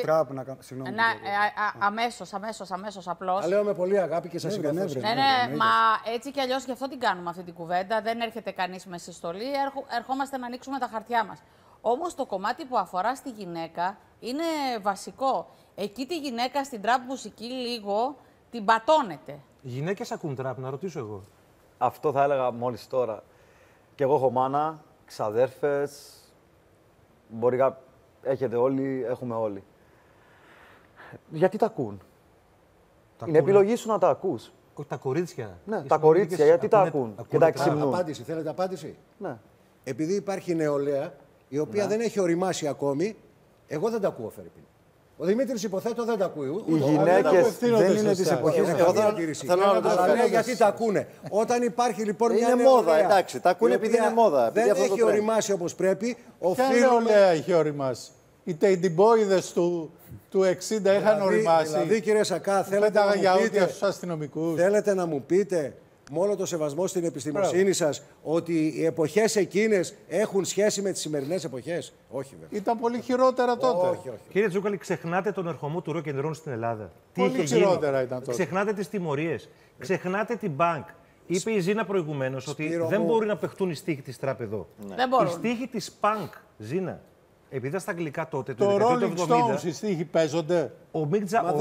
Speaker 3: Αμέσως, απλώς.
Speaker 7: Λέω με πολύ αγάπη και σας συγχαρητήρια.
Speaker 3: Ναι, μα έτσι κι αλλιώς γι' αυτό την κάνουμε αυτή την κουβέντα. Δεν έρχεται κανείς με συστολή. Ερχόμαστε να ανοίξουμε τα χαρτιά μας. Όμως το κομμάτι που αφορά στη γυναίκα είναι βασικό. Εκεί τη γυναίκα στην τραπ μουσική λίγο την πατώνεται.
Speaker 8: Οι γυναίκες ακούν τραπ, να ρωτήσω εγώ.
Speaker 4: Αυτό θα έλεγα μόλις τώρα. Και εγώ έχω μάνα, ξαδέρφες, μπορεί έχετε όλοι, έχουμε όλοι. Γιατί τα ακούν? Είναι επιλογή σου να τα ακούς.
Speaker 8: Όχι, τα κορίτσια.
Speaker 4: Ναι, τα κορίτσια, γιατί τα ακούν και τα εξυμνούν.
Speaker 7: Απάντηση, θέλετε απάντηση?
Speaker 4: Ναι.
Speaker 7: Επειδή υπάρχει νεολαία, η οποία δεν έχει οριμάσει ακόμη, εγώ δεν τα ακούω, Φερρυπίν. Ο Δημήτρης, υποθέτω, δεν τα ακούει.
Speaker 4: Οι γυναίκες δεν είναι της εποχής.
Speaker 7: Θέλω να λέω γιατί τα ακούνε. Όταν υπάρχει λοιπόν μια
Speaker 6: νεολαία. Είναι μόδα, εντάξει. Τα ακούνε επειδή είναι μόδα.
Speaker 7: Δεν έχει οριμάσει όπως πρέπει.
Speaker 5: Ποια νεολαία έχει οριμάσει? Οι τεϊντιμπόιδες του 60 είχαν οριμάσει.
Speaker 7: Δηλαδή, κύριε Σακά, θέλετε να μου πείτε, με όλο το σεβασμό στην επιστημοσύνη σας, ότι οι εποχές εκείνες έχουν σχέση με τις σημερινές εποχές? Όχι, βέβαια.
Speaker 5: Ήταν πολύ χειρότερα τότε.
Speaker 7: Όχι.
Speaker 8: Κύριε Τσούκαλη, ξεχνάτε τον ερχομό του rock and roll στην Ελλάδα.
Speaker 5: Πολύ χειρότερα ήταν τότε.
Speaker 8: Ξεχνάτε τις τιμωρίες. Ξεχνάτε την bank. Είπε η Ζήνα προηγουμένως ότι δεν μπορεί να παιχτούν οι στίχοι της τραπ εδώ.
Speaker 3: Ναι.
Speaker 8: Οι στίχοι της punk, Ζήνα, επειδή ήταν στα αγγλικά τότε,
Speaker 5: το Rolling Stones, οι στίχοι παίζονται.
Speaker 8: Ο Mick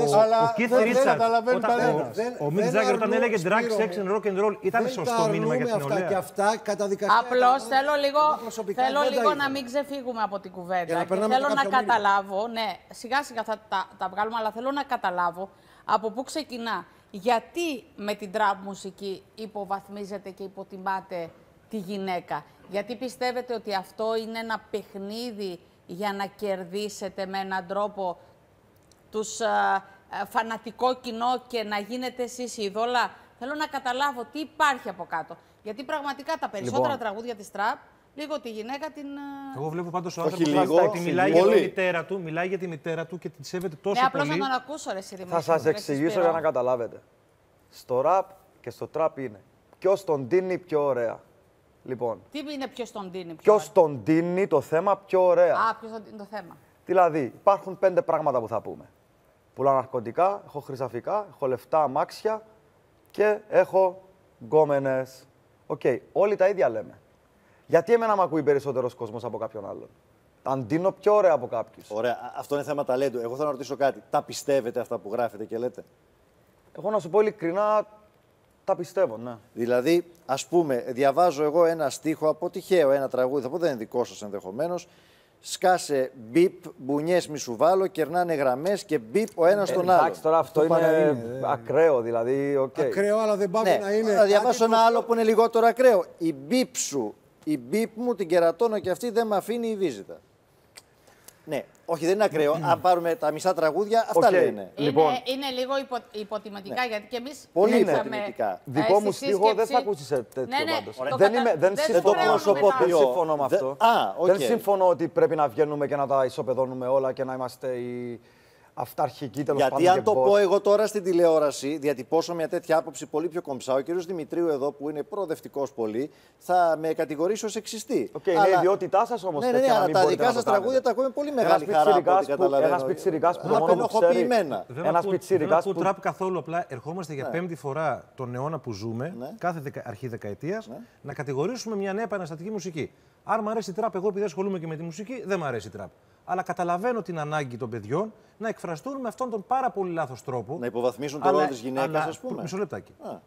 Speaker 8: Jagger όταν έλεγε drag, sex and rock and roll, ήταν σωστό μήνυμα για την νεολαία?
Speaker 7: Και αυτά καταδικαστικά.
Speaker 3: Απλώς θέλω λίγο να μην ξεφύγουμε από την κουβέντα. Και θέλω να καταλάβω, ναι, σιγά σιγά θα τα βγάλουμε, αλλά θέλω να καταλάβω από πού ξεκινά. Γιατί με την τραπ μουσική υποβαθμίζετε και υποτιμάτε τη γυναίκα? Γιατί πιστεύετε ότι αυτό είναι ένα παιχνίδι για να κερδίσετε με έναν τρόπο τους φανατικό κοινό και να γίνετε εσείς η ειδόλα? Θέλω να καταλάβω τι υπάρχει από κάτω. Γιατί πραγματικά τα περισσότερα τραγούδια της τραπ, λίγο τη γυναίκα την...
Speaker 8: Εγώ βλέπω πάντως ο άνθρωπος ότι μιλάει για τη μητέρα του, μιλάει για τη μητέρα του και τη σέβεται τόσο πολύ.
Speaker 3: Απλώς να τον ακούσω, ρε Σιρήμα.
Speaker 4: Θα σας εξηγήσω για να καταλάβετε. Στο ραπ και στο τραπ είναι ποιος τον δίνει πιο ωραία. Λοιπόν,
Speaker 3: τι είναι ποιος τον δίνει
Speaker 4: ποιος τον δίνει το θέμα πιο ωραία?
Speaker 3: Ποιος τον δίνει το θέμα.
Speaker 4: Δηλαδή, υπάρχουν 5 πράγματα που θα πούμε. Πουλάω ναρκωτικά, έχω χρυσαφικά, έχω λεφτά, αμάξια και έχω γκόμενες. Οκ, όλοι τα ίδια λέμε. Γιατί εμένα με ακούει περισσότερος κόσμος από κάποιον άλλον? Αν δίνω πιο ωραία από κάποιους.
Speaker 6: Ωραία, αυτό είναι θέμα ταλέντου. Εγώ θα ρωτήσω κάτι. Τα πιστεύετε αυτά που γράφετε και λέτε?
Speaker 4: Εγώ να σου πω ειλικρινά, τα πιστεύω, ναι.
Speaker 6: Δηλαδή, ας πούμε, διαβάζω εγώ ένα στίχο από τυχαίο, ένα τραγούδι, θα πω δεν είναι δικό σας ενδεχομένως, σκάσε μπιπ, μπουνιές μη σου βάλω, κερνάνε γραμμές και μπιπ ο ένας τον άλλον.
Speaker 4: Εντάξει, τώρα αυτό είναι ακραίο, δηλαδή. Okay.
Speaker 7: Ακραίο, αλλά δεν πάει να είναι.
Speaker 6: Θα διαβάσω ένα άλλο που είναι λιγότερο ακραίο. Η μπιπ σου, η μπιπ μου την κερατώνω και αυτή δεν με αφήνει η βίζητα. Ναι, όχι, δεν είναι ακραίο. Αν πάρουμε τα μισά τραγούδια, αυτά λένε.
Speaker 4: Λοιπόν,
Speaker 3: είναι λίγο υποτιμητικά, γιατί και εμείς
Speaker 6: πολύ
Speaker 3: παίξαμε,
Speaker 6: υποτιμητικά.
Speaker 4: Δικό μου στίχο δεν θα ακούσεις τέτοιο πάντως. Δεν συμφωνώ με αυτό. Δεν συμφωνώ ότι πρέπει να βγαίνουμε και να τα ισοπεδώνουμε όλα και να είμαστε οι αυταρχικοί τέλος πάντων.
Speaker 6: Γιατί αν το πω εγώ τώρα στην τηλεόραση, διατυπώσω μια τέτοια άποψη πολύ πιο κομψά, ο κ. Δημητρίου εδώ που είναι προοδευτικός πολύ, θα με κατηγορήσει ως εξιστή.
Speaker 4: Είναι η ιδιότητά σας όμως.
Speaker 6: Ναι, αλλά τα δικά σας τραγούδια τα ακούμε πολύ μεγάλη χαρά από ό,τι καταλαβαίνω.
Speaker 4: Ένας πιτσιρικάς που μόνο ξέρει.
Speaker 8: Δεν ακούω τραπ καθόλου, απλά ερχόμαστε για πέμπτη φορά τον αιώνα που ζούμε, κάθε αρχή δεκαετίας, να κατηγορήσουμε μια νέα επαναστατική μουσική. Αν μου αρέσει η τραπ, εγώ επειδή ασχολούμαι και με τη μουσική, δεν μου αρέσει η τραπ. Αλλά καταλαβαίνω την ανάγκη των παιδιών να εκφραστούν με αυτόν τον πάρα πολύ λάθος τρόπο.
Speaker 6: Να υποβαθμίσουν το ρόλο της γυναίκας, ας πούμε.
Speaker 8: Μισό λεπτάκι.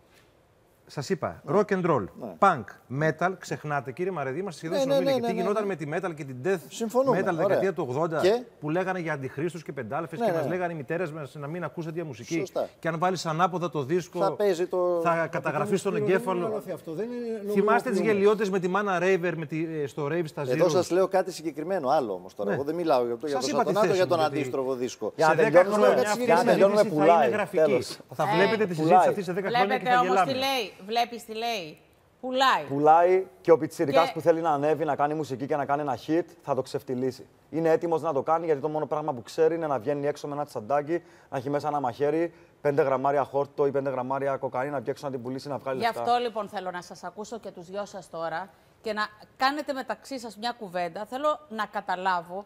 Speaker 8: Σας είπα, rock and roll, punk, metal, ξεχνάτε κύριε Μαρεδί, είμαστε σχεδόν συνομιλικοί. Τι γινόταν με τη metal και την death metal δεκαετία του 80 που λέγανε για αντιχρίστους και πεντάλφες και μας λέγανε οι μητέρες μας να μην ακούς τέτοια μουσική. Και αν βάλεις ανάποδα το δίσκο θα καταγραφεί στον εγκέφαλο. Θυμάστε τις γελιότητες με τη Μάνα Ρέιβερ στο Rave στα Zero.
Speaker 6: Εδώ σας λέω κάτι συγκεκριμένο άλλο όμως τώρα. Εγώ δεν μιλάω για το Σατανάτο, για τον αντίστροφο δίσκο.
Speaker 8: Για να τελειώνουμε πουλάει. Θα βλέπετε τη συζήτηση αυτή σε 10 χρόνια και θα γελάμε.
Speaker 3: Βλέπεις τι λέει. Πουλάει.
Speaker 4: Πουλάει και ο πιτσιρικάς που θέλει να ανέβει, να κάνει μουσική και να κάνει ένα hit, θα το ξεφτυλίσει. Είναι έτοιμος να το κάνει γιατί το μόνο πράγμα που ξέρει είναι να βγαίνει έξω με ένα τσαντάκι, να έχει μέσα ένα μαχαίρι, 5 γραμμάρια χόρτο ή 5 γραμμάρια κοκαίνη να βγει έξω να την πουλήσει να βγάλει λεφτά.
Speaker 3: Γι' αυτό λοιπόν θέλω να σας ακούσω και τους δυο σας τώρα και να κάνετε μεταξύ σας μια κουβέντα. Θέλω να καταλάβω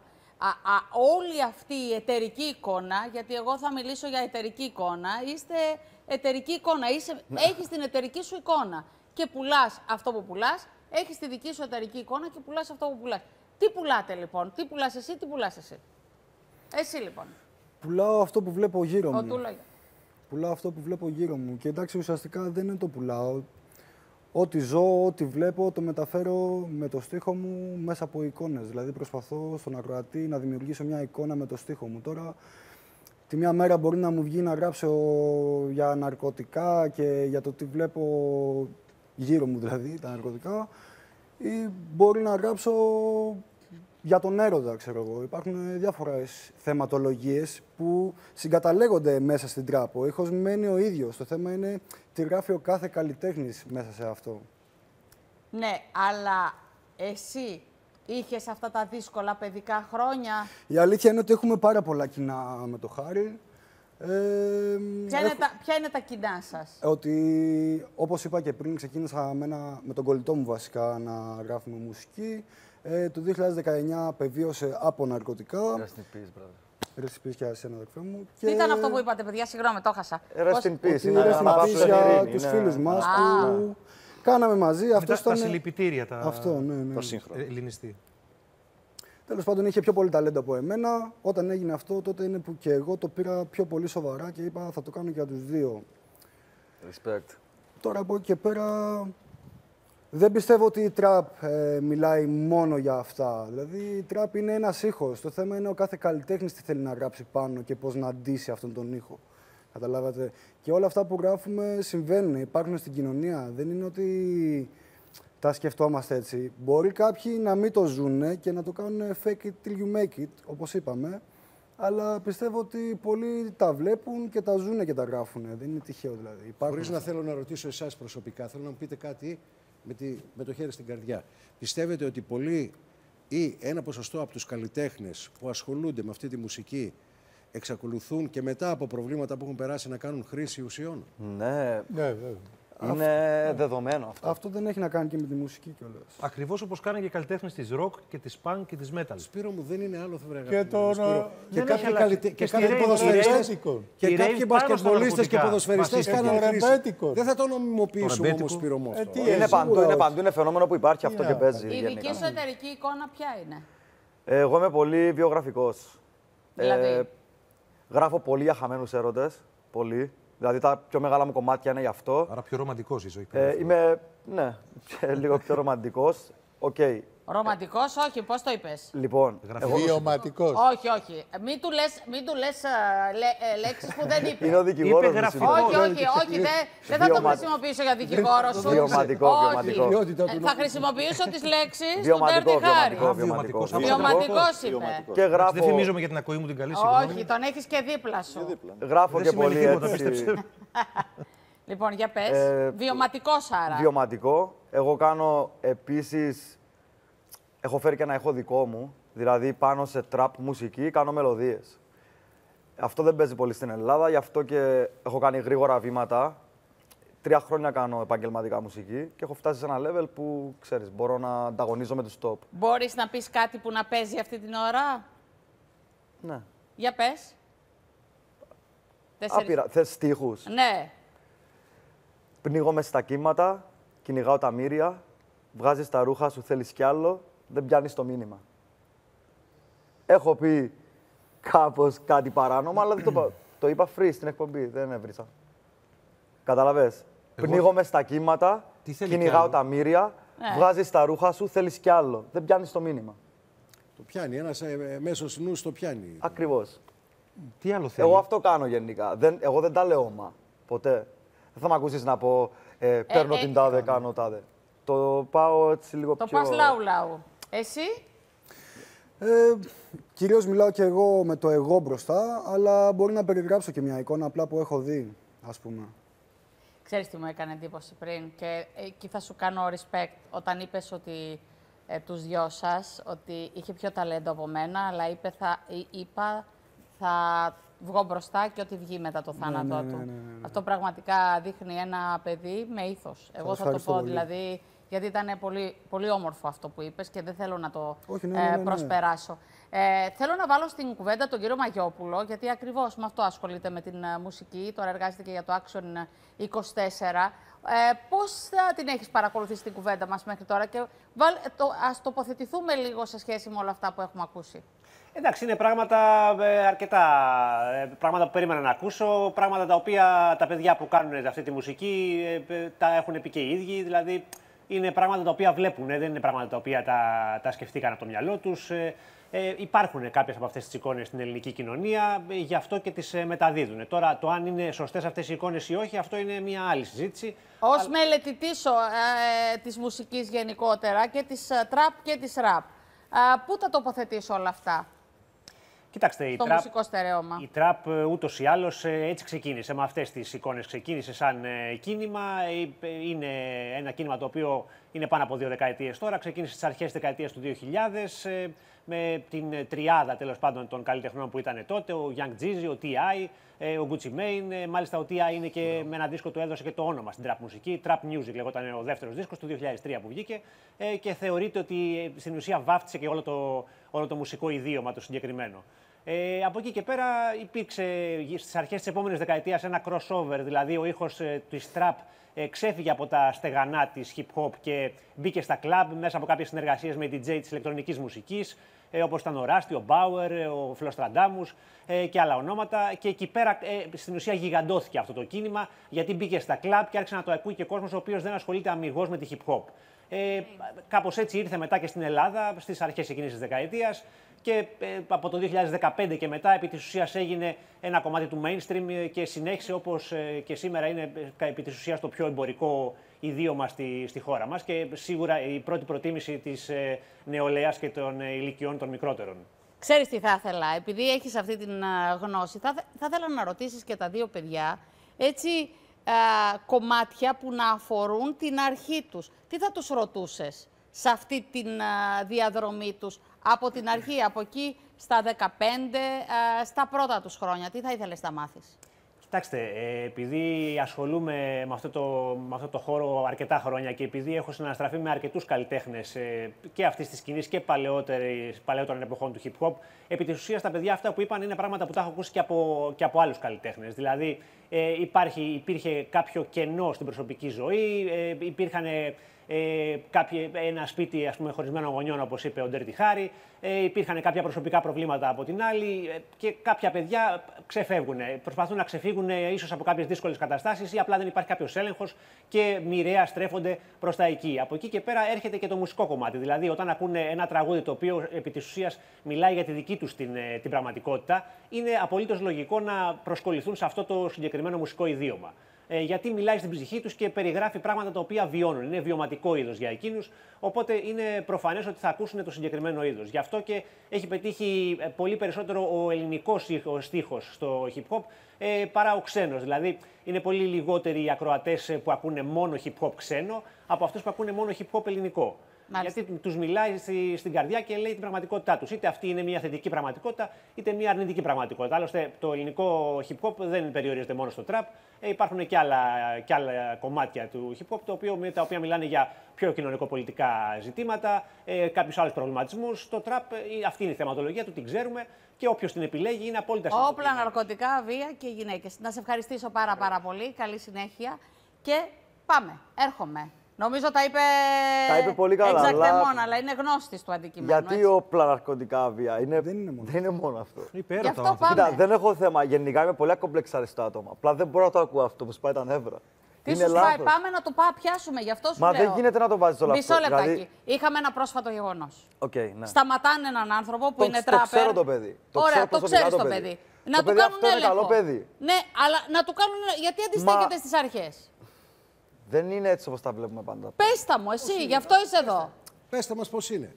Speaker 3: όλη αυτή η εταιρική εικόνα, γιατί εγώ θα μιλήσω για εταιρική εικόνα, είστε εταιρική εικόνα, έχεις την εταιρική σου εικόνα και πουλάς αυτό που πουλάς, έχεις τη δική σου εταιρική εικόνα και πουλάς αυτό που πουλάς. Τι πουλάτε λοιπόν, τι πουλάς εσύ, τι πουλάς εσύ. Εσύ λοιπόν.
Speaker 2: Πουλάω αυτό που βλέπω γύρω μου.
Speaker 3: Πουλάω
Speaker 2: αυτό που βλέπω γύρω μου και εντάξει ουσιαστικά δεν είναι το πουλάω. Ό,τι ζω, ό,τι βλέπω, το μεταφέρω με το στίχο μου μέσα από εικόνες. Δηλαδή προσπαθώ στον ακροατή να δημιουργήσω μια εικόνα με το στίχο μου. Τώρα, τη μια μέρα μπορεί να μου βγει να γράψω για ναρκωτικά και για το τι βλέπω γύρω μου, δηλαδή, τα ναρκωτικά. Ή μπορεί να γράψω για τον έρωτα, ξέρω εγώ. Υπάρχουν διάφορες θεματολογίες που συγκαταλέγονται μέσα στην τραπ. Ο ήχος μένει ο ίδιος. Το θέμα είναι τι γράφει ο κάθε καλλιτέχνης μέσα σε αυτό.
Speaker 3: Ναι, αλλά εσύ είχες αυτά τα δύσκολα παιδικά χρόνια.
Speaker 2: Η αλήθεια είναι ότι έχουμε πάρα πολλά κοινά με το Χάρη.
Speaker 3: Ποια είναι τα κοινά σας?
Speaker 2: Ότι, όπως είπα και πριν, ξεκίνησα με τον κολλητό μου βασικά να γράφουμε μουσική. Το 2019 απεβίωσε από ναρκωτικά.
Speaker 4: Rest in peace, brother.
Speaker 2: Rest in peace και εσένα, αδερφέ μου.
Speaker 3: Τι ήταν αυτό που είπατε, παιδιά, συγγνώμη, το χάσα.
Speaker 4: Rest in peace.
Speaker 2: Rest in peace για τους φίλους μας που κάναμε μαζί.
Speaker 8: Τα συλληπιτήρια,
Speaker 2: το
Speaker 8: σύγχρονο. Ελληνιστή.
Speaker 2: Τέλος πάντων, είχε πιο πολύ ταλέντο από εμένα. Όταν έγινε αυτό, τότε είναι που και εγώ το πήρα πιο πολύ σοβαρά και είπα θα το κάνω για τους δύο.
Speaker 4: Respect.
Speaker 2: Τώρα από εκεί και πέρα δεν πιστεύω ότι η τραπ μιλάει μόνο για αυτά. Δηλαδή η τραπ είναι ένας ήχος. Το θέμα είναι ο κάθε καλλιτέχνης τι θέλει να γράψει πάνω και πώς να αντίσει αυτόν τον ήχο. Καταλάβατε. Και όλα αυτά που γράφουμε συμβαίνουν, υπάρχουν στην κοινωνία. Δεν είναι ότι τα σκεφτόμαστε έτσι. Μπορεί κάποιοι να μην το ζουνε και να το κάνουν fake it till you make it, όπως είπαμε. Αλλά πιστεύω ότι πολλοί τα βλέπουν και τα ζουνε και τα γράφουν. Δεν είναι τυχαίο δηλαδή.
Speaker 7: Χωρίς να θέλω να ρωτήσω εσάς προσωπικά, θέλω να μου πείτε κάτι με το χέρι στην καρδιά. Πιστεύετε ότι πολλοί ή ένα ποσοστό από τους καλλιτέχνες που ασχολούνται με αυτή τη μουσική εξακολουθούν και μετά από προβλήματα που έχουν περάσει να κάνουν χρήση ουσιών?
Speaker 4: Ναι, είναι δεδομένο αυτό.
Speaker 2: Αυτό δεν έχει να κάνει και με τη μουσική κιόλας.
Speaker 8: Ακριβώς όπως κάνουν και οι καλλιτέχνες της rock και της punk και της metal.
Speaker 7: Σπύρο μου, δεν είναι άλλο
Speaker 5: και κάποιοι ποδοσφαιριστές
Speaker 7: και κάποιοι μπασκετμπολίστες και ποδοσφαιριστές κάνουν χρήση. Δεν θα το νομιμοποιήσουμε όμως, Σπύρο μου.
Speaker 4: Είναι παντού, είναι φαινόμενο που υπάρχει αυτό και παίζει.
Speaker 3: Η δική σου εταιρική εικόνα ποια είναι?
Speaker 4: Εγώ είμαι πολύ βιογραφικός.
Speaker 3: Δηλαδή?
Speaker 4: Γράφω πολύ για χαμένους έρωτες. Πολύ. Δηλαδή τα πιο μεγάλα μου κομμάτια είναι γι' αυτό.
Speaker 8: Άρα πιο ρομαντικός είσαι.
Speaker 4: Είμαι, ναι, λίγο πιο ρομαντικός. Οκ.
Speaker 3: Ρομαντικός, όχι, πώς το είπες.
Speaker 4: Λοιπόν,
Speaker 5: βιωματικός.
Speaker 3: Όχι. Μην του λες λέξεις που δεν είπε.
Speaker 4: Είναι ο δικηγόρος μου.
Speaker 3: Όχι, δεν θα το χρησιμοποιήσω για δικηγόρο σου.
Speaker 4: Βιωματικό.
Speaker 3: Θα χρησιμοποιήσω τις λέξεις του Ντέρτι Χάρη. Βιωματικός είπε.
Speaker 4: Και γράφω...
Speaker 8: Δεν θυμίζομαι για την ακοή μου την καλή συγγνώμη.
Speaker 3: Όχι, τον έχεις και δίπλα σου.
Speaker 4: Γράφω και πολύ έτσι.
Speaker 3: Λοιπόν, για πες. Βιωματικός άρα.
Speaker 4: Βιωματικό. Εγώ κάνω επίσης... Έχω φέρει και ένα ήχο δικό μου, δηλαδή πάνω σε τραπ μουσική κάνω μελωδίες. Αυτό δεν παίζει πολύ στην Ελλάδα, γι' αυτό και έχω κάνει γρήγορα βήματα. 3 χρόνια κάνω επαγγελματικά μουσική και έχω φτάσει σε ένα level που, ξέρεις, μπορώ να ανταγωνίζω με τους top.
Speaker 3: Μπορείς να πεις κάτι που να παίζει αυτή την ώρα?
Speaker 4: Ναι.
Speaker 3: Για πες.
Speaker 4: Άπειρα. Θες στίχους?
Speaker 3: Ναι.
Speaker 4: Πνίγομαι στα κύματα, κυνηγάω τα μύρια, βγάζεις τα ρούχα σου, θέλεις κι άλλο, δεν πιάνεις το μήνυμα. Έχω πει κάπως κάτι παράνομο, αλλά δεν το είπα free στην εκπομπή, δεν έβρισα. Καταλαβες. Πνίγομαι στα κύματα, κυνηγάω τα μύρια, βγάζεις τα ρούχα σου, θέλεις κι άλλο, δεν πιάνεις το μήνυμα.
Speaker 7: Το πιάνει, ένας μέσος νους το πιάνει.
Speaker 4: Ακριβώς.
Speaker 8: Τι άλλο θέλει?
Speaker 4: Εγώ αυτό κάνω γενικά. Εγώ δεν τα λέω ποτέ. Δεν θα με ακούσεις να πω παίρνω την τάδε, κάνω τάδε. Το πάω έτσι λίγο πιο...
Speaker 3: Το πας λαού-λαού. Εσύ?
Speaker 2: Κυρίως μιλάω και εγώ με το εγώ μπροστά, αλλά μπορεί να περιγράψω και μια εικόνα απλά που έχω δει, ας πούμε.
Speaker 3: Ξέρεις τι μου έκανε εντύπωση πριν και εκεί θα σου κάνω respect όταν είπες ότι τους δυο σας, ότι είχε πιο ταλέντο από μένα, αλλά είπα θα βγω μπροστά και ό,τι βγει μετά το θάνατό του. Ναι. Αυτό πραγματικά δείχνει ένα παιδί με ήθος. Εγώ θα το πω πολύ. Δηλαδή, γιατί ήταν πολύ, πολύ όμορφο αυτό που είπες και δεν θέλω να το προσπεράσω. Θέλω να βάλω στην κουβέντα τον κύριο Μαγιόπουλο, γιατί ακριβώς με αυτό ασχολείται με την μουσική, τώρα εργάζεται και για το Action 24. Πώς την έχεις παρακολουθήσει την κουβέντα μας μέχρι τώρα και ας τοποθετηθούμε λίγο σε σχέση με όλα αυτά που έχουμε ακούσει.
Speaker 9: Εντάξει, είναι πράγματα αρκετά, πράγματα που περίμενα να ακούσω, πράγματα τα οποία τα παιδιά που κάνουν αυτή τη μουσική τα έχουν πει και οι ίδιοι, δηλαδή είναι πράγματα τα οποία βλέπουν, δεν είναι πράγματα τα οποία τα σκεφτήκαν από το μυαλό τους. Υπάρχουν κάποιες από αυτές τις εικόνες στην ελληνική κοινωνία, γι' αυτό και τις μεταδίδουν. Τώρα, το αν είναι σωστές αυτές οι εικόνες ή όχι, αυτό είναι μια άλλη συζήτηση.
Speaker 3: Ως μελετητής της μουσικής γενικότερα, και της τραπ και της ραπ, πού τα τοποθετείς όλα αυτά?
Speaker 9: Κοιτάξτε,
Speaker 3: μουσικό στερέωμα.
Speaker 9: Η τραπ ούτως ή άλλως έτσι ξεκίνησε, με αυτές τις εικόνες ξεκίνησε σαν κίνημα. Είναι ένα κίνημα το οποίο είναι πάνω από 2 δεκαετίες τώρα. Ξεκίνησε στις αρχές της δεκαετίας του 2000 με την τριάδα τέλος πάντων των καλλιτεχνών που ήταν τότε, ο Young Jeezy, ο T.I., ο Gucci Mane. Μάλιστα ο T.I. είναι και με ένα δίσκο του έδωσε και το όνομα στην τραπ μουσική. Trap Music λεγόταν ο δεύτερος δίσκος του 2003 που βγήκε και θεωρείται ότι στην ουσία βάφτισε και όλο το μουσικό ιδίωμα το συγκεκριμένο. Από εκεί και πέρα υπήρξε στις αρχές της επόμενης δεκαετίας ένα crossover, δηλαδή ο ήχος της trap ξέφυγε από τα στεγανά της hip-hop και μπήκε στα club μέσα από κάποιες συνεργασίες με DJ της ηλεκτρονικής μουσικής, όπως ήταν ο Rusty, ο Bauer, ο Φλοστραντάμους και άλλα ονόματα. Και εκεί πέρα στην ουσία γιγαντώθηκε αυτό το κίνημα, γιατί μπήκε στα club και άρχισε να το ακούει και κόσμος ο οποίος δεν ασχολείται αμιγώς με τη hip-hop. Κάπως έτσι ήρθε μετά και στην Ελλάδα στις αρχές εκείνης της δεκαετίας. Και από το 2015 και μετά επί της ουσίας έγινε ένα κομμάτι του mainstream και συνέχισε όπως και σήμερα είναι επί της ουσίας το πιο εμπορικό ιδίωμα στη χώρα μας και σίγουρα η πρώτη προτίμηση της νεολαίας και των ηλικιών των μικρότερων.
Speaker 3: Ξέρεις τι θα ήθελα, επειδή έχεις αυτή την γνώση, θα ήθελα να ρωτήσεις και τα δύο παιδιά έτσι κομμάτια που να αφορούν την αρχή τους. Τι θα τους ρωτούσες σε αυτή τη διαδρομή τους από την αρχή, από εκεί στα 15, στα πρώτα τους χρόνια? Τι θα ήθελες να μάθεις?
Speaker 9: Κοιτάξτε, επειδή ασχολούμαι με αυτό το χώρο αρκετά χρόνια και επειδή έχω συναναστραφεί με αρκετούς καλλιτέχνες και αυτής της σκηνής και παλαιότερων εποχών του hip-hop, επί της ουσίας τα παιδιά αυτά που είπαν είναι πράγματα που τα έχω ακούσει και από άλλους καλλιτέχνες. Δηλαδή, υπήρχε κάποιο κενό στην προσωπική ζωή, υπήρχαν ένα σπίτι ας πούμε, χωρισμένων γονιών, όπως είπε ο Ντέρτι Χάρη. Υπήρχαν κάποια προσωπικά προβλήματα από την άλλη και κάποια παιδιά ξεφεύγουν. Προσπαθούν να ξεφύγουν ίσως από κάποιες δύσκολες καταστάσεις ή απλά δεν υπάρχει κάποιος έλεγχος και μοιραία στρέφονται προς τα εκεί. Από εκεί και πέρα έρχεται και το μουσικό κομμάτι. Δηλαδή, όταν ακούνε ένα τραγούδι το οποίο επί της ουσίας μιλάει για τη δική τους την πραγματικότητα, είναι απολύτως λογικό να προσκοληθούν σε αυτό το συγκεκριμένο μουσικό ιδίωμα. Γιατί μιλάει στην ψυχή τους και περιγράφει πράγματα τα οποία βιώνουν. Είναι βιωματικό είδος για εκείνους, οπότε είναι προφανές ότι θα ακούσουν το συγκεκριμένο είδος. Γι' αυτό και έχει πετύχει πολύ περισσότερο ο ελληνικός στίχος στο hip hop παρά ο ξένος. Δηλαδή, είναι πολύ λιγότεροι οι ακροατές που ακούνε μόνο hip hop ξένο από αυτούς που ακούνε μόνο hip hop ελληνικό. Μάλιστα. Γιατί τους μιλάει στην καρδιά και λέει την πραγματικότητά τους. Είτε αυτή είναι μια θετική πραγματικότητα, είτε μια αρνητική πραγματικότητα. Άλλωστε, το ελληνικό hip hop δεν περιορίζεται μόνο στο trap. Υπάρχουν και άλλα κομμάτια του hip hop, τα οποία μιλάνε για πιο κοινωνικοπολιτικά ζητήματα, κάποιους άλλους προβληματισμούς. Το trap, αυτή είναι η θεματολογία του, την ξέρουμε και όποιος την επιλέγει είναι απόλυτα σωστό.
Speaker 3: Όπλα, ναρκωτικά, βία και γυναίκες. Να σε ευχαριστήσω πάρα πολύ. Καλή συνέχεια. Και πάμε. Έρχομαι. Νομίζω τα είπε
Speaker 10: πολύ καλά.
Speaker 3: Αλλά είναι γνώστης του αντικειμένου.
Speaker 10: Γιατί όπλα, ναρκωτικά, βία. Δεν είναι μόνο αυτό.
Speaker 3: Γι' αυτό πάμε.
Speaker 10: Κοίτα, δεν έχω θέμα. Γενικά είμαι πολύ ακομπλεξαριστό άτομα. Απλά δεν μπορώ να το ακούω αυτό που σπάει τα νεύρα.
Speaker 3: Τι σου σπάει, πάμε να το πιάσουμε. Γι' αυτό σου λέω.
Speaker 10: Μα δεν γίνεται να το βάζεις όλο αυτό.
Speaker 3: Μισό λεπτάκι. Είχαμε ένα πρόσφατο γεγονός.
Speaker 10: Ναι.
Speaker 3: Σταματάνε έναν άνθρωπο που είναι τράπερ.
Speaker 10: Το ξέρω το παιδί.
Speaker 3: Ωραία, το ξέρεις το παιδί. Να του κάνουν έλεγχο.
Speaker 10: Καλό παιδί.
Speaker 3: Ναι, αλλά να του κάνουν. Γιατί αντιστέκεται στις αρχές.
Speaker 10: Δεν είναι έτσι όπως τα βλέπουμε πάντα.
Speaker 3: Πες τα μου, εσύ, γι' αυτό είσαι εδώ.
Speaker 7: Πες τα μας πώς είναι.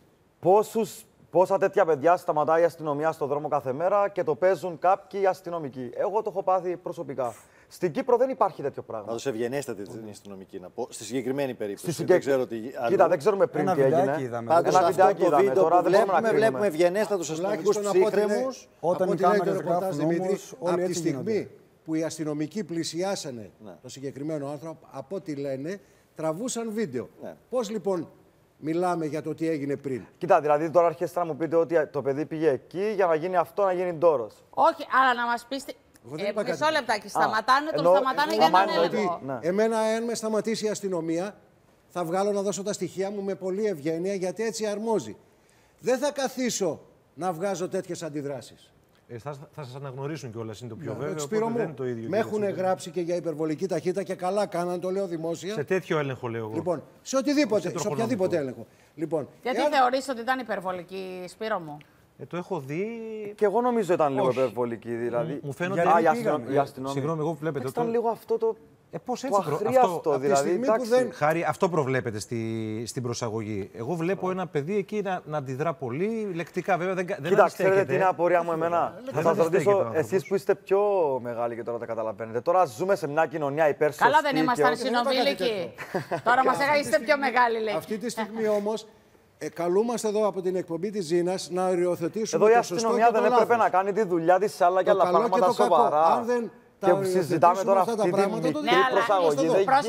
Speaker 10: Πόσα τέτοια παιδιά σταματάει η αστυνομία στον δρόμο κάθε μέρα και το παίζουν κάποιοι αστυνομικοί. Εγώ το έχω πάθει προσωπικά. Στην Κύπρο δεν υπάρχει τέτοιο πράγμα.
Speaker 6: Να τους ευγενέστατη την αστυνομική, να πω. Στη συγκεκριμένη περίπτωση.
Speaker 10: Δεν ξέρω τι. Κοίτα, δεν ξέρουμε πριν τι έγινε.
Speaker 6: Πάντως αυτό το βίντεο που βλέπουμε ευγενέστατους αστυνομικούς ψύχρεμους.
Speaker 2: Όταν οι κάμερες γράφουν όμως,
Speaker 7: από τη στιγμή που οι αστυνομικοί πλησιάσανε το συγκεκριμένο άνθρωπο, από ό,τι λένε, τραβούσαν βίντεο. Πώς λοιπόν μιλάμε για το τι έγινε πριν?
Speaker 10: Κοίτα, δηλαδή τώρα αρχίσετε να μου πείτε ότι το παιδί πήγε εκεί για να γίνει αυτό, να γίνει ντόρος.
Speaker 3: Όχι, αλλά να μας πείτε. Μισό λεπτάκι, σταματάνε για έναν έλεγχο.
Speaker 7: Εμένα, αν με σταματήσει η αστυνομία, θα βγάλω να δώσω τα στοιχεία μου με πολλή ευγένεια, γιατί έτσι αρμόζει. Δεν θα καθίσω να βγάζω τέτοιες αντιδράσεις.
Speaker 8: Θα σας αναγνωρίσουν κιόλας, είναι το πιο βέβαιο.
Speaker 7: Σπύρο μου,
Speaker 8: δεν είναι το ίδιο.
Speaker 7: Με έχουν γράψει και για υπερβολική ταχύτητα και καλά κάναν, το λέω δημόσια.
Speaker 8: Σε τέτοιο έλεγχο λέω εγώ.
Speaker 7: Λοιπόν, σε οποιαδήποτε έλεγχο. Λοιπόν,
Speaker 3: γιατί θεωρείς ότι ήταν υπερβολική, Σπύρο μου?
Speaker 8: Το έχω δει.
Speaker 10: Και εγώ νομίζω ήταν λίγο υπερβολική. Δηλαδή.
Speaker 8: Μου φαίνονται
Speaker 10: η αστυνομία.
Speaker 8: Συγγνώμη, εγώ βλέπετε.
Speaker 10: Ήταν λίγο αυτό το.
Speaker 8: Πώς έτσι
Speaker 10: αχρίαστο, δηλαδή.
Speaker 8: Χάρη, αυτό προβλέπετε στην προσαγωγή. Εγώ βλέπω ένα παιδί εκεί να αντιδρά πολύ λεκτικά. Βέβαια δεν
Speaker 10: Κοίτα, ξέρετε τι είναι απορία μου εμένα? Θα σας ρωτήσω, εσείς που είστε πιο μεγάλοι και τώρα τα καταλαβαίνετε. Τώρα ζούμε σε μια κοινωνία υπερσωστή.
Speaker 3: Καλά, δεν ήμασταν συνομήλικοι. Τώρα μας είστε πιο μεγάλοι, λέει.
Speaker 7: Αυτή τη στιγμή όμως. Καλούμαστε εδώ από την εκπομπή της Ζήνας να οριοθετήσουμε.
Speaker 10: Εδώ η αστυνομία δεν έπρεπε να κάνει τη δουλειά της σε άλλα και άλλα πράγματα σοβαρά. Και που συζητάμε τώρα αυτή τη μικρή προσαγωγή.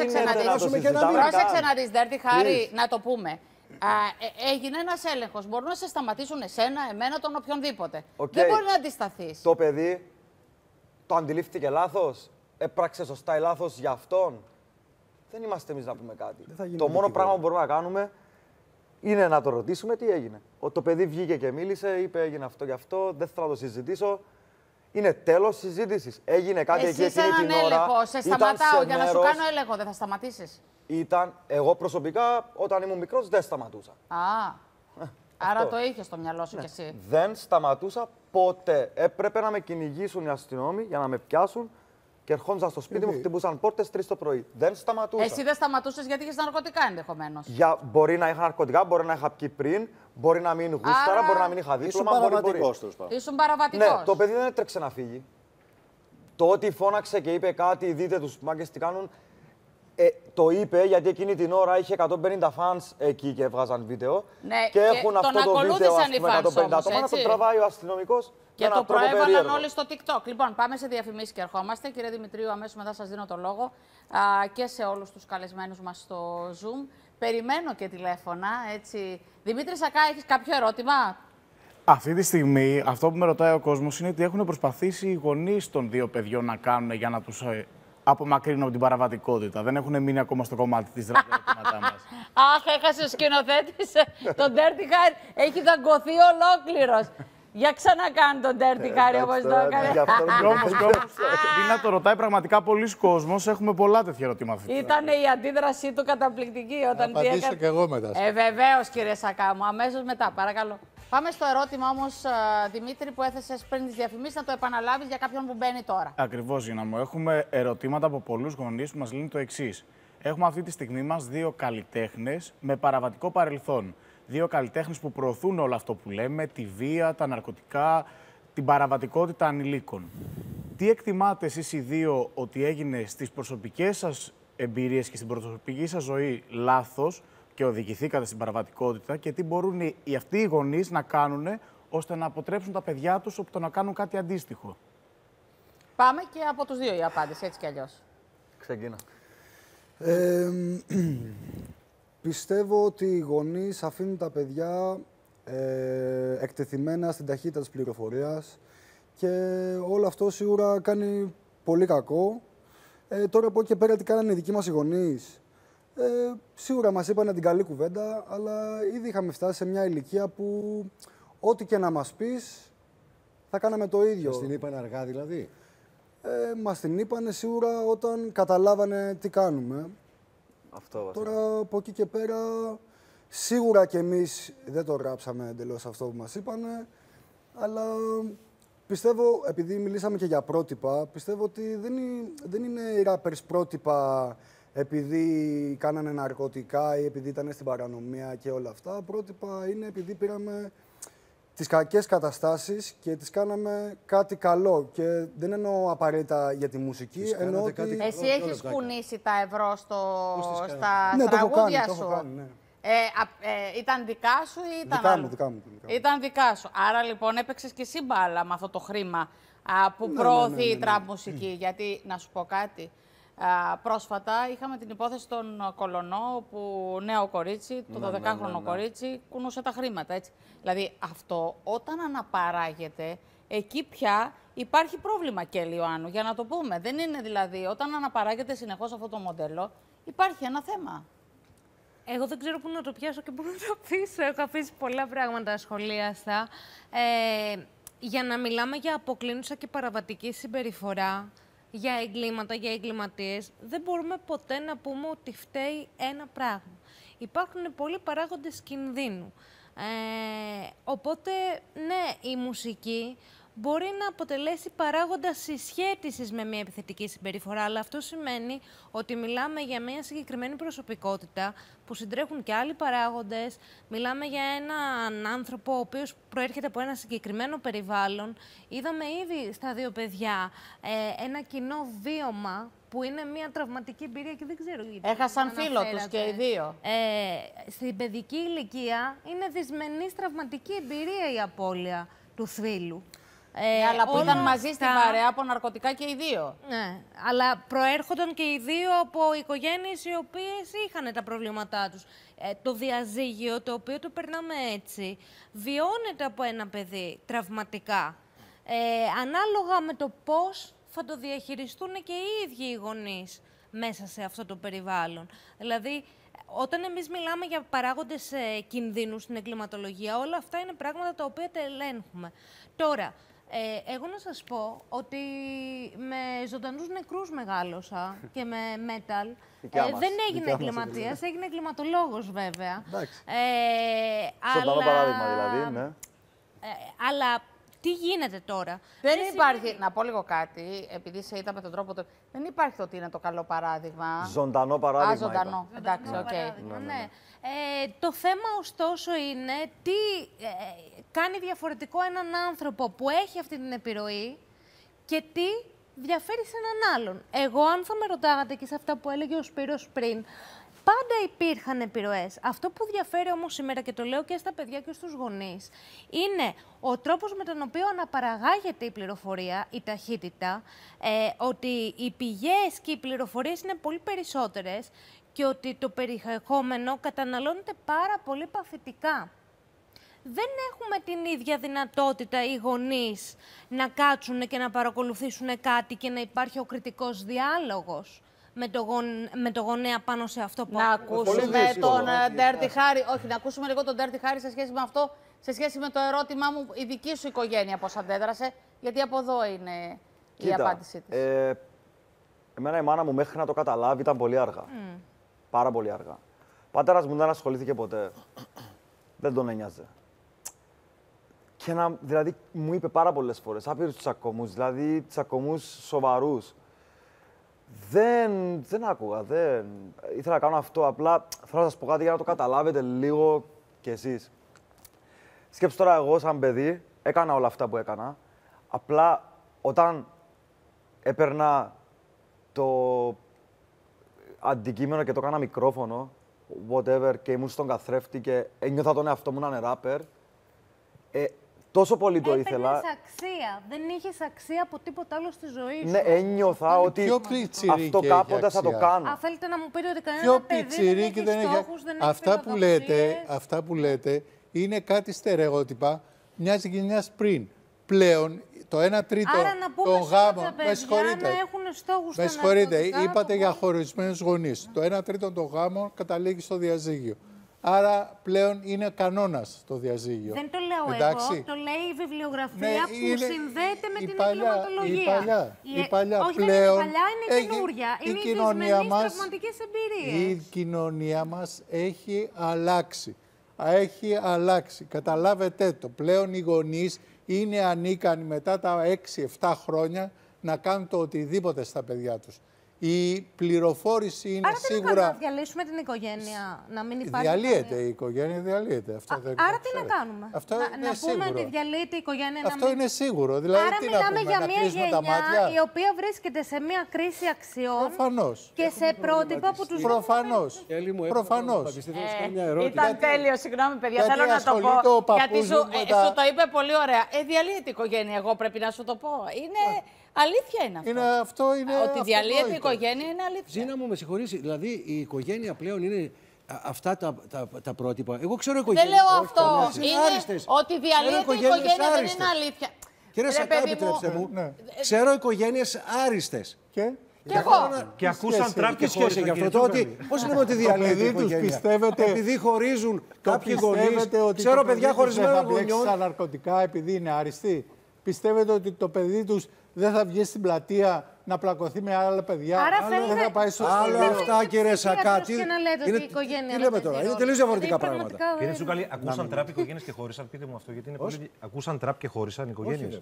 Speaker 3: Πρόσεξε να δεις, Ντέρτι Χάρη, να το πούμε. Έγινε ένας έλεγχος. Μπορούν να σε σταματήσουν εσένα, εμένα, τον οποιονδήποτε. Δεν μπορεί να αντισταθείς.
Speaker 10: Το παιδί το αντιλήφθηκε λάθος, έπραξε σωστά ή λάθος για αυτόν. Δεν είμαστε εμείς να πούμε κάτι. Το μόνο πράγμα που μπορούμε να κάνουμε είναι να το ρωτήσουμε τι έγινε. Το παιδί βγήκε και μίλησε, είπε έγινε αυτό και αυτό, δεν θέλω να το συζητήσω. Είναι τέλος συζήτησης. Έγινε κάτι εκεί εκείνη την ώρα.
Speaker 3: Έλεγχο. Σε σταματάω για να σου κάνω έλεγχο, δεν θα σταματήσεις?
Speaker 10: Εγώ προσωπικά όταν ήμουν μικρός δεν σταματούσα.
Speaker 3: Άρα το είχες στο μυαλό σου κι εσύ.
Speaker 10: Δεν σταματούσα ποτέ. Έπρεπε να με κυνηγήσουν οι αστυνόμοι για να με πιάσουν. Και ερχόντουσαν στο σπίτι μου, χτυπούσαν πόρτες 3 το πρωί. Δεν σταματούσα.
Speaker 3: Εσύ δεν σταματούσες γιατί είχες ναρκωτικά ενδεχομένως?
Speaker 10: Μπορεί να είχα ναρκωτικά, μπορεί να είχα πιει πριν, μπορεί να μην γούσταρα, μπορεί να μην είχα δίπλωμα.
Speaker 3: Ήσουν παραβατικός.
Speaker 10: Ναι, το παιδί δεν έτρεξε να φύγει. Το ότι φώναξε και είπε κάτι, δείτε τους μάγκες τι κάνουν. Το είπε γιατί εκείνη την ώρα είχε 150 φανς εκεί και έβγαζαν βίντεο.
Speaker 3: Ναι,
Speaker 10: και έχουν αυτό το βίντεο, ας πούμε, 150 άτομα, να το τραβάει ο αστυνομικός.
Speaker 3: Και το προέβαλαν όλοι στο TikTok. Λοιπόν, πάμε σε διαφημίσεις και ερχόμαστε. Κύριε Δημητρίου, αμέσως μετά σας δίνω το λόγο και σε όλους τους καλεσμένους μας στο Zoom. Περιμένω και τηλέφωνα, έτσι. Δημήτρη Σακά, έχεις κάποιο ερώτημα?
Speaker 11: Αυτή τη στιγμή, αυτό που με ρωτάει ο κόσμος είναι τι έχουν προσπαθήσει οι γονείς των δύο παιδιών να κάνουν για να τους απομακρύνουν από την παραβατικότητα. Δεν έχουν μείνει ακόμα στο κομμάτι της δραστηριότητας μας.
Speaker 3: Αχ, έχασε ο σκηνοθέτης. Το Dirty Harry έχει δαγκωθεί ολόκληρος. Για ξανακάνει τον Dirty Harry όπως το έκανε.
Speaker 11: Όμως, να το ρωτάει πραγματικά πολλοί κόσμος, έχουμε πολλά τέτοια ερωτήματα.
Speaker 3: Ήταν η αντίδρασή του καταπληκτική όταν
Speaker 5: τι έκανε. Απαντήσω και εγώ μετά.
Speaker 3: Βεβαίως, κύριε Σακά μου, αμέσως μετά, παρακαλώ. Πάμε στο ερώτημα όμως, Δημήτρη, που έθεσες πριν τις διαφημίσεις, να το επαναλάβεις για κάποιον που μπαίνει τώρα.
Speaker 11: Ακριβώς, Γίνα μου. Έχουμε ερωτήματα από πολλούς γονείς που μας λένε το εξής. Έχουμε αυτή τη στιγμή μας 2 καλλιτέχνες με παραβατικό παρελθόν. 2 καλλιτέχνες που προωθούν όλο αυτό που λέμε, τη βία, τα ναρκωτικά, την παραβατικότητα ανηλίκων. Τι εκτιμάτε εσείς οι δύο ότι έγινε στις προσωπικές σας εμπειρίες και στην προσωπική σας ζωή λάθος και οδηγηθήκατε στην παραβατικότητα και τι μπορούν αυτοί οι γονείς να κάνουν ώστε να αποτρέψουν τα παιδιά τους από το να κάνουν κάτι αντίστοιχο?
Speaker 3: Πάμε και από τους δύο η απάντηση, έτσι κι αλλιώς.
Speaker 10: Ξεκίνα.
Speaker 2: Πιστεύω ότι οι γονείς αφήνουν τα παιδιά εκτεθειμένα στην ταχύτητα της πληροφορίας και όλο αυτό σίγουρα κάνει πολύ κακό. Τώρα από εκεί και πέρα τι κάνανε οι δικοί μας οι γονείς. Σίγουρα μας είπανε την καλή κουβέντα, αλλά ήδη είχαμε φτάσει σε μια ηλικία που ό,τι και να μας πεις θα κάναμε το ίδιο.
Speaker 7: Μας την είπαν αργά δηλαδή?
Speaker 2: Μας την είπανε σίγουρα όταν καταλάβανε τι κάνουμε.
Speaker 10: Αυτό,
Speaker 2: τώρα από εκεί και πέρα σίγουρα και εμείς δεν το γράψαμε εντελώς αυτό που μας είπανε, αλλά πιστεύω, επειδή μιλήσαμε και για πρότυπα, πιστεύω ότι δεν είναι οι rappers πρότυπα επειδή κάνανε ναρκωτικά ή επειδή ήταν στην παρανομία και όλα αυτά. Πρότυπα είναι επειδή πήραμε τις κακές καταστάσεις και τις κάναμε κάτι καλό. Και δεν εννοώ απαραίτητα για τη μουσική, εννοώ ότι...
Speaker 3: Εσύ έχεις κουνήσει τα ευρώ στα τραγούδια σου.
Speaker 2: Το έχω κάνει, ναι.
Speaker 3: Ήταν δικά σου ή ήταν άλλο?
Speaker 2: Δικά μου.
Speaker 3: Ήταν δικά σου. Άρα λοιπόν έπαιξες και εσύ μπάλα με αυτό το χρήμα που προωθεί η τραπ μουσική. Γιατί, να σου πω κάτι, πρόσφατα είχαμε την υπόθεση των Κολονό που νέο κορίτσι, το 12χρονο κορίτσι, κουνούσε τα χρήματα, έτσι. Δηλαδή αυτό όταν αναπαράγεται, εκεί πια υπάρχει πρόβλημα, Κέλλη Ιωάννου, για να το πούμε. Δεν είναι δηλαδή, όταν αναπαράγεται συνεχώς αυτό το μοντέλο, υπάρχει ένα θέμα.
Speaker 12: Εγώ δεν ξέρω πού να το πιάσω και πού να το αφήσω. Έχω αφήσει πολλά πράγματα ασχολίαστα. Για να μιλάμε για αποκλίνουσα και παραβατική συμπεριφορά, για εγκλήματα, για εγκληματίες, δεν μπορούμε ποτέ να πούμε ότι φταίει ένα πράγμα. Υπάρχουν πολλοί παράγοντες κινδύνου. Οπότε, ναι, η μουσική μπορεί να αποτελέσει παράγοντα συσχέτισης με μια επιθετική συμπεριφορά, αλλά αυτό σημαίνει ότι μιλάμε για μια συγκεκριμένη προσωπικότητα που συντρέχουν και άλλοι παράγοντες, μιλάμε για έναν άνθρωπο ο οποίος προέρχεται από ένα συγκεκριμένο περιβάλλον. Είδαμε ήδη στα 2 παιδιά ένα κοινό βίωμα που είναι μια τραυματική εμπειρία και δεν ξέρω γιατί.
Speaker 3: Έχασαν φίλο τους και οι δύο.
Speaker 12: Στην παιδική ηλικία είναι δυσμενής τραυματική εμπειρία η απώλεια του θρύλου.
Speaker 3: Αλλά που ήταν μαζί στην παρέα από ναρκωτικά και οι δύο.
Speaker 12: Ναι, αλλά προέρχονταν και οι δύο από οικογένειες οι οποίες είχαν τα προβλήματά τους. Το διαζύγιο, το οποίο το περνάμε έτσι, βιώνεται από ένα παιδί τραυματικά. Ανάλογα με το πώς θα το διαχειριστούν και οι ίδιοι οι γονείς μέσα σε αυτό το περιβάλλον. Δηλαδή, όταν εμείς μιλάμε για παράγοντες κινδύνου στην εγκληματολογία, όλα αυτά είναι πράγματα τα οποία τα ελέγχουμε. Τώρα, εγώ να σας πω ότι με ζωντανούς νεκρούς μεγάλωσα και με metal. Δεν έγινε εγκληματίας, έγινε εγκληματολόγος βέβαια.
Speaker 10: Ζωντανό παράδειγμα δηλαδή, ναι.
Speaker 12: Αλλά τι γίνεται τώρα?
Speaker 3: Δεν υπάρχει, να πω λίγο κάτι, επειδή σε είδα με τον τρόπο του. Δεν υπάρχει το ότι είναι το καλό παράδειγμα.
Speaker 10: Ζωντανό παράδειγμα.
Speaker 3: Ζωντανό. Εντάξει, οκ.
Speaker 12: Ναι. Το θέμα ωστόσο είναι τι κάνει διαφορετικό έναν άνθρωπο που έχει αυτή την επιρροή και τι διαφέρει σε έναν άλλον. Εγώ, αν θα με ρωτάγατε και σε αυτά που έλεγε ο Σπύρος πριν, πάντα υπήρχαν επιρροές. Αυτό που διαφέρει όμως σήμερα, και το λέω και στα παιδιά και στους γονείς, είναι ο τρόπος με τον οποίο αναπαραγάγεται η πληροφορία, η ταχύτητα, ότι οι πηγές και οι πληροφορίες είναι πολύ περισσότερες και ότι το περιεχόμενο καταναλώνεται πάρα πολύ παθητικά. Δεν έχουμε την ίδια δυνατότητα οι γονείς να κάτσουν και να παρακολουθήσουν κάτι και να υπάρχει ο κριτικός διάλογος. με το γονέα πάνω σε αυτό που
Speaker 3: να ακούσουμε τον Dirty Harry. Όχι, να ακούσουμε λίγο τον Dirty Harry σε σχέση με αυτό, σε σχέση με το ερώτημά μου, η δική σου οικογένεια πώς αντέδρασε, γιατί από εδώ είναι η απάντησή της.
Speaker 10: Εμένα η μάνα μου μέχρι να το καταλάβει ήταν πολύ αργά. Πάρα πολύ αργά. Ο πατέρας μου δεν ασχολήθηκε ποτέ. Δεν τον ένοιαζε. Και δηλαδή μου είπε πάρα πολλές φορές, άπειρους τσακωμούς, δηλαδή τσακωμούς σοβαρούς. Δεν άκουγα, ήθελα να κάνω αυτό, απλά θέλω να σας πω κάτι για να το καταλάβετε λίγο κι εσείς. Σκέψου τώρα εγώ σαν παιδί, έκανα όλα αυτά που έκανα, απλά όταν έπαιρνα το αντικείμενο και το έκανα μικρόφωνο, whatever, και ήμουν στον καθρέφτη και ένιωθα τον εαυτό μου να είναι ράπερ, τόσο πολύ το ήθελα.
Speaker 12: Έπαιρνες αξία. Δεν είχες αξία από τίποτα άλλο στη ζωή σου.
Speaker 10: Ναι, ένιωθα ότι αυτό κάποτε θα το κάνω.
Speaker 12: Αν θέλετε να μου πείτε ότι κανένα παιδί δεν έχει στόχους, δεν έχει φιλοδοξίες.
Speaker 5: Αυτά που λέτε είναι κάτι στερεότυπα μιας γενιάς πριν. Πλέον το 1/3 των γάμων. Με συγχωρείτε, είπατε για χωρισμένους γονείς. Το 1/3 των γάμων καταλήγει στο διαζύγιο. Άρα πλέον είναι κανόνας το διαζύγιο.
Speaker 12: Δεν το λέω εγώ, το λέει η βιβλιογραφία που συνδέεται με την εγκληματολογία.
Speaker 5: Η παλιά
Speaker 12: όχι,
Speaker 5: πλέον
Speaker 12: δεν είναι παλιά, είναι καινούρια. Είναι οι δυσμενείς τραυματικές εμπειρίες.
Speaker 5: Η κοινωνία μας έχει αλλάξει. Έχει αλλάξει. Καταλάβετε το. Πλέον οι γονείς είναι ανίκανοι μετά τα 6-7 χρόνια να κάνουν το οτιδήποτε στα παιδιά τους. Η πληροφόρηση είναι σίγουρα.
Speaker 12: Άρα τι να διαλύσουμε την οικογένεια, να μην υπάρχει.
Speaker 5: Διαλύεται η οικογένεια, διαλύεται. Αυτό δεν
Speaker 12: άρα τι να κάνουμε.
Speaker 5: Αυτό
Speaker 12: να πούμε ότι διαλύεται η οικογένεια.
Speaker 5: Αυτό είναι σίγουρο. Δηλαδή,
Speaker 12: άρα
Speaker 5: τι
Speaker 12: μιλάμε
Speaker 5: να
Speaker 12: για
Speaker 5: πούμε,
Speaker 12: μια γενιά η οποία βρίσκεται σε μια κρίση αξιών.
Speaker 5: Προφανώς.
Speaker 12: Και σε πρότυπα που τους
Speaker 5: προφανώς. Προφανώς.
Speaker 3: Ήταν τέλειο, συγγνώμη παιδιά, θέλω να το πω. Γιατί σου το είπε πολύ ωραία. Διαλύεται η οικογένεια, εγώ πρέπει να σου το πω. Είναι. Αλήθεια είναι αυτό. Ότι διαλύεται η οικογένεια είναι αλήθεια.
Speaker 7: Ζήνα μου, με συγχωρήσει. Δηλαδή η οικογένεια πλέον είναι αυτά τα πρότυπα. Εγώ ξέρω οικογένειες.
Speaker 3: Δεν λέω αυτό. Είναι ότι διαλύεται η οικογένεια δεν είναι αλήθεια.
Speaker 7: Κύριε Σακά, επιτρέψτε μου. Ξέρω οικογένειες άριστες.
Speaker 3: Και εγώ.
Speaker 8: Και ακούσαν Τραμπ και σχέση
Speaker 7: γι' αυτό. Ότι πώς λέμε ότι διαλύεται η οικογένεια. Επειδή χωρίζουν κάποιοι γονείς. Ξέρω παιδιά χωρισμένων γονιών.
Speaker 5: Στα ναρκωτικά επειδή είναι άριστοι. Πιστεύετε ότι το παιδί τους δεν θα βγει στην πλατεία να πλακωθεί με άλλα παιδιά?
Speaker 12: Άρα
Speaker 5: δεν θα πάει στο
Speaker 7: άλλο αυτά, κύριε Σακά. Τι
Speaker 12: λέμε
Speaker 7: τώρα, είναι τελείως διαφορετικά πράγματα.
Speaker 8: Κύριε Σουκαλή, ακούσαν Τραμπ οικογένειες και χώρισαν. Πείτε μου αυτό, γιατί είναι πολύ. Ακούσαν Τραμπ και χώρισαν οικογένειες.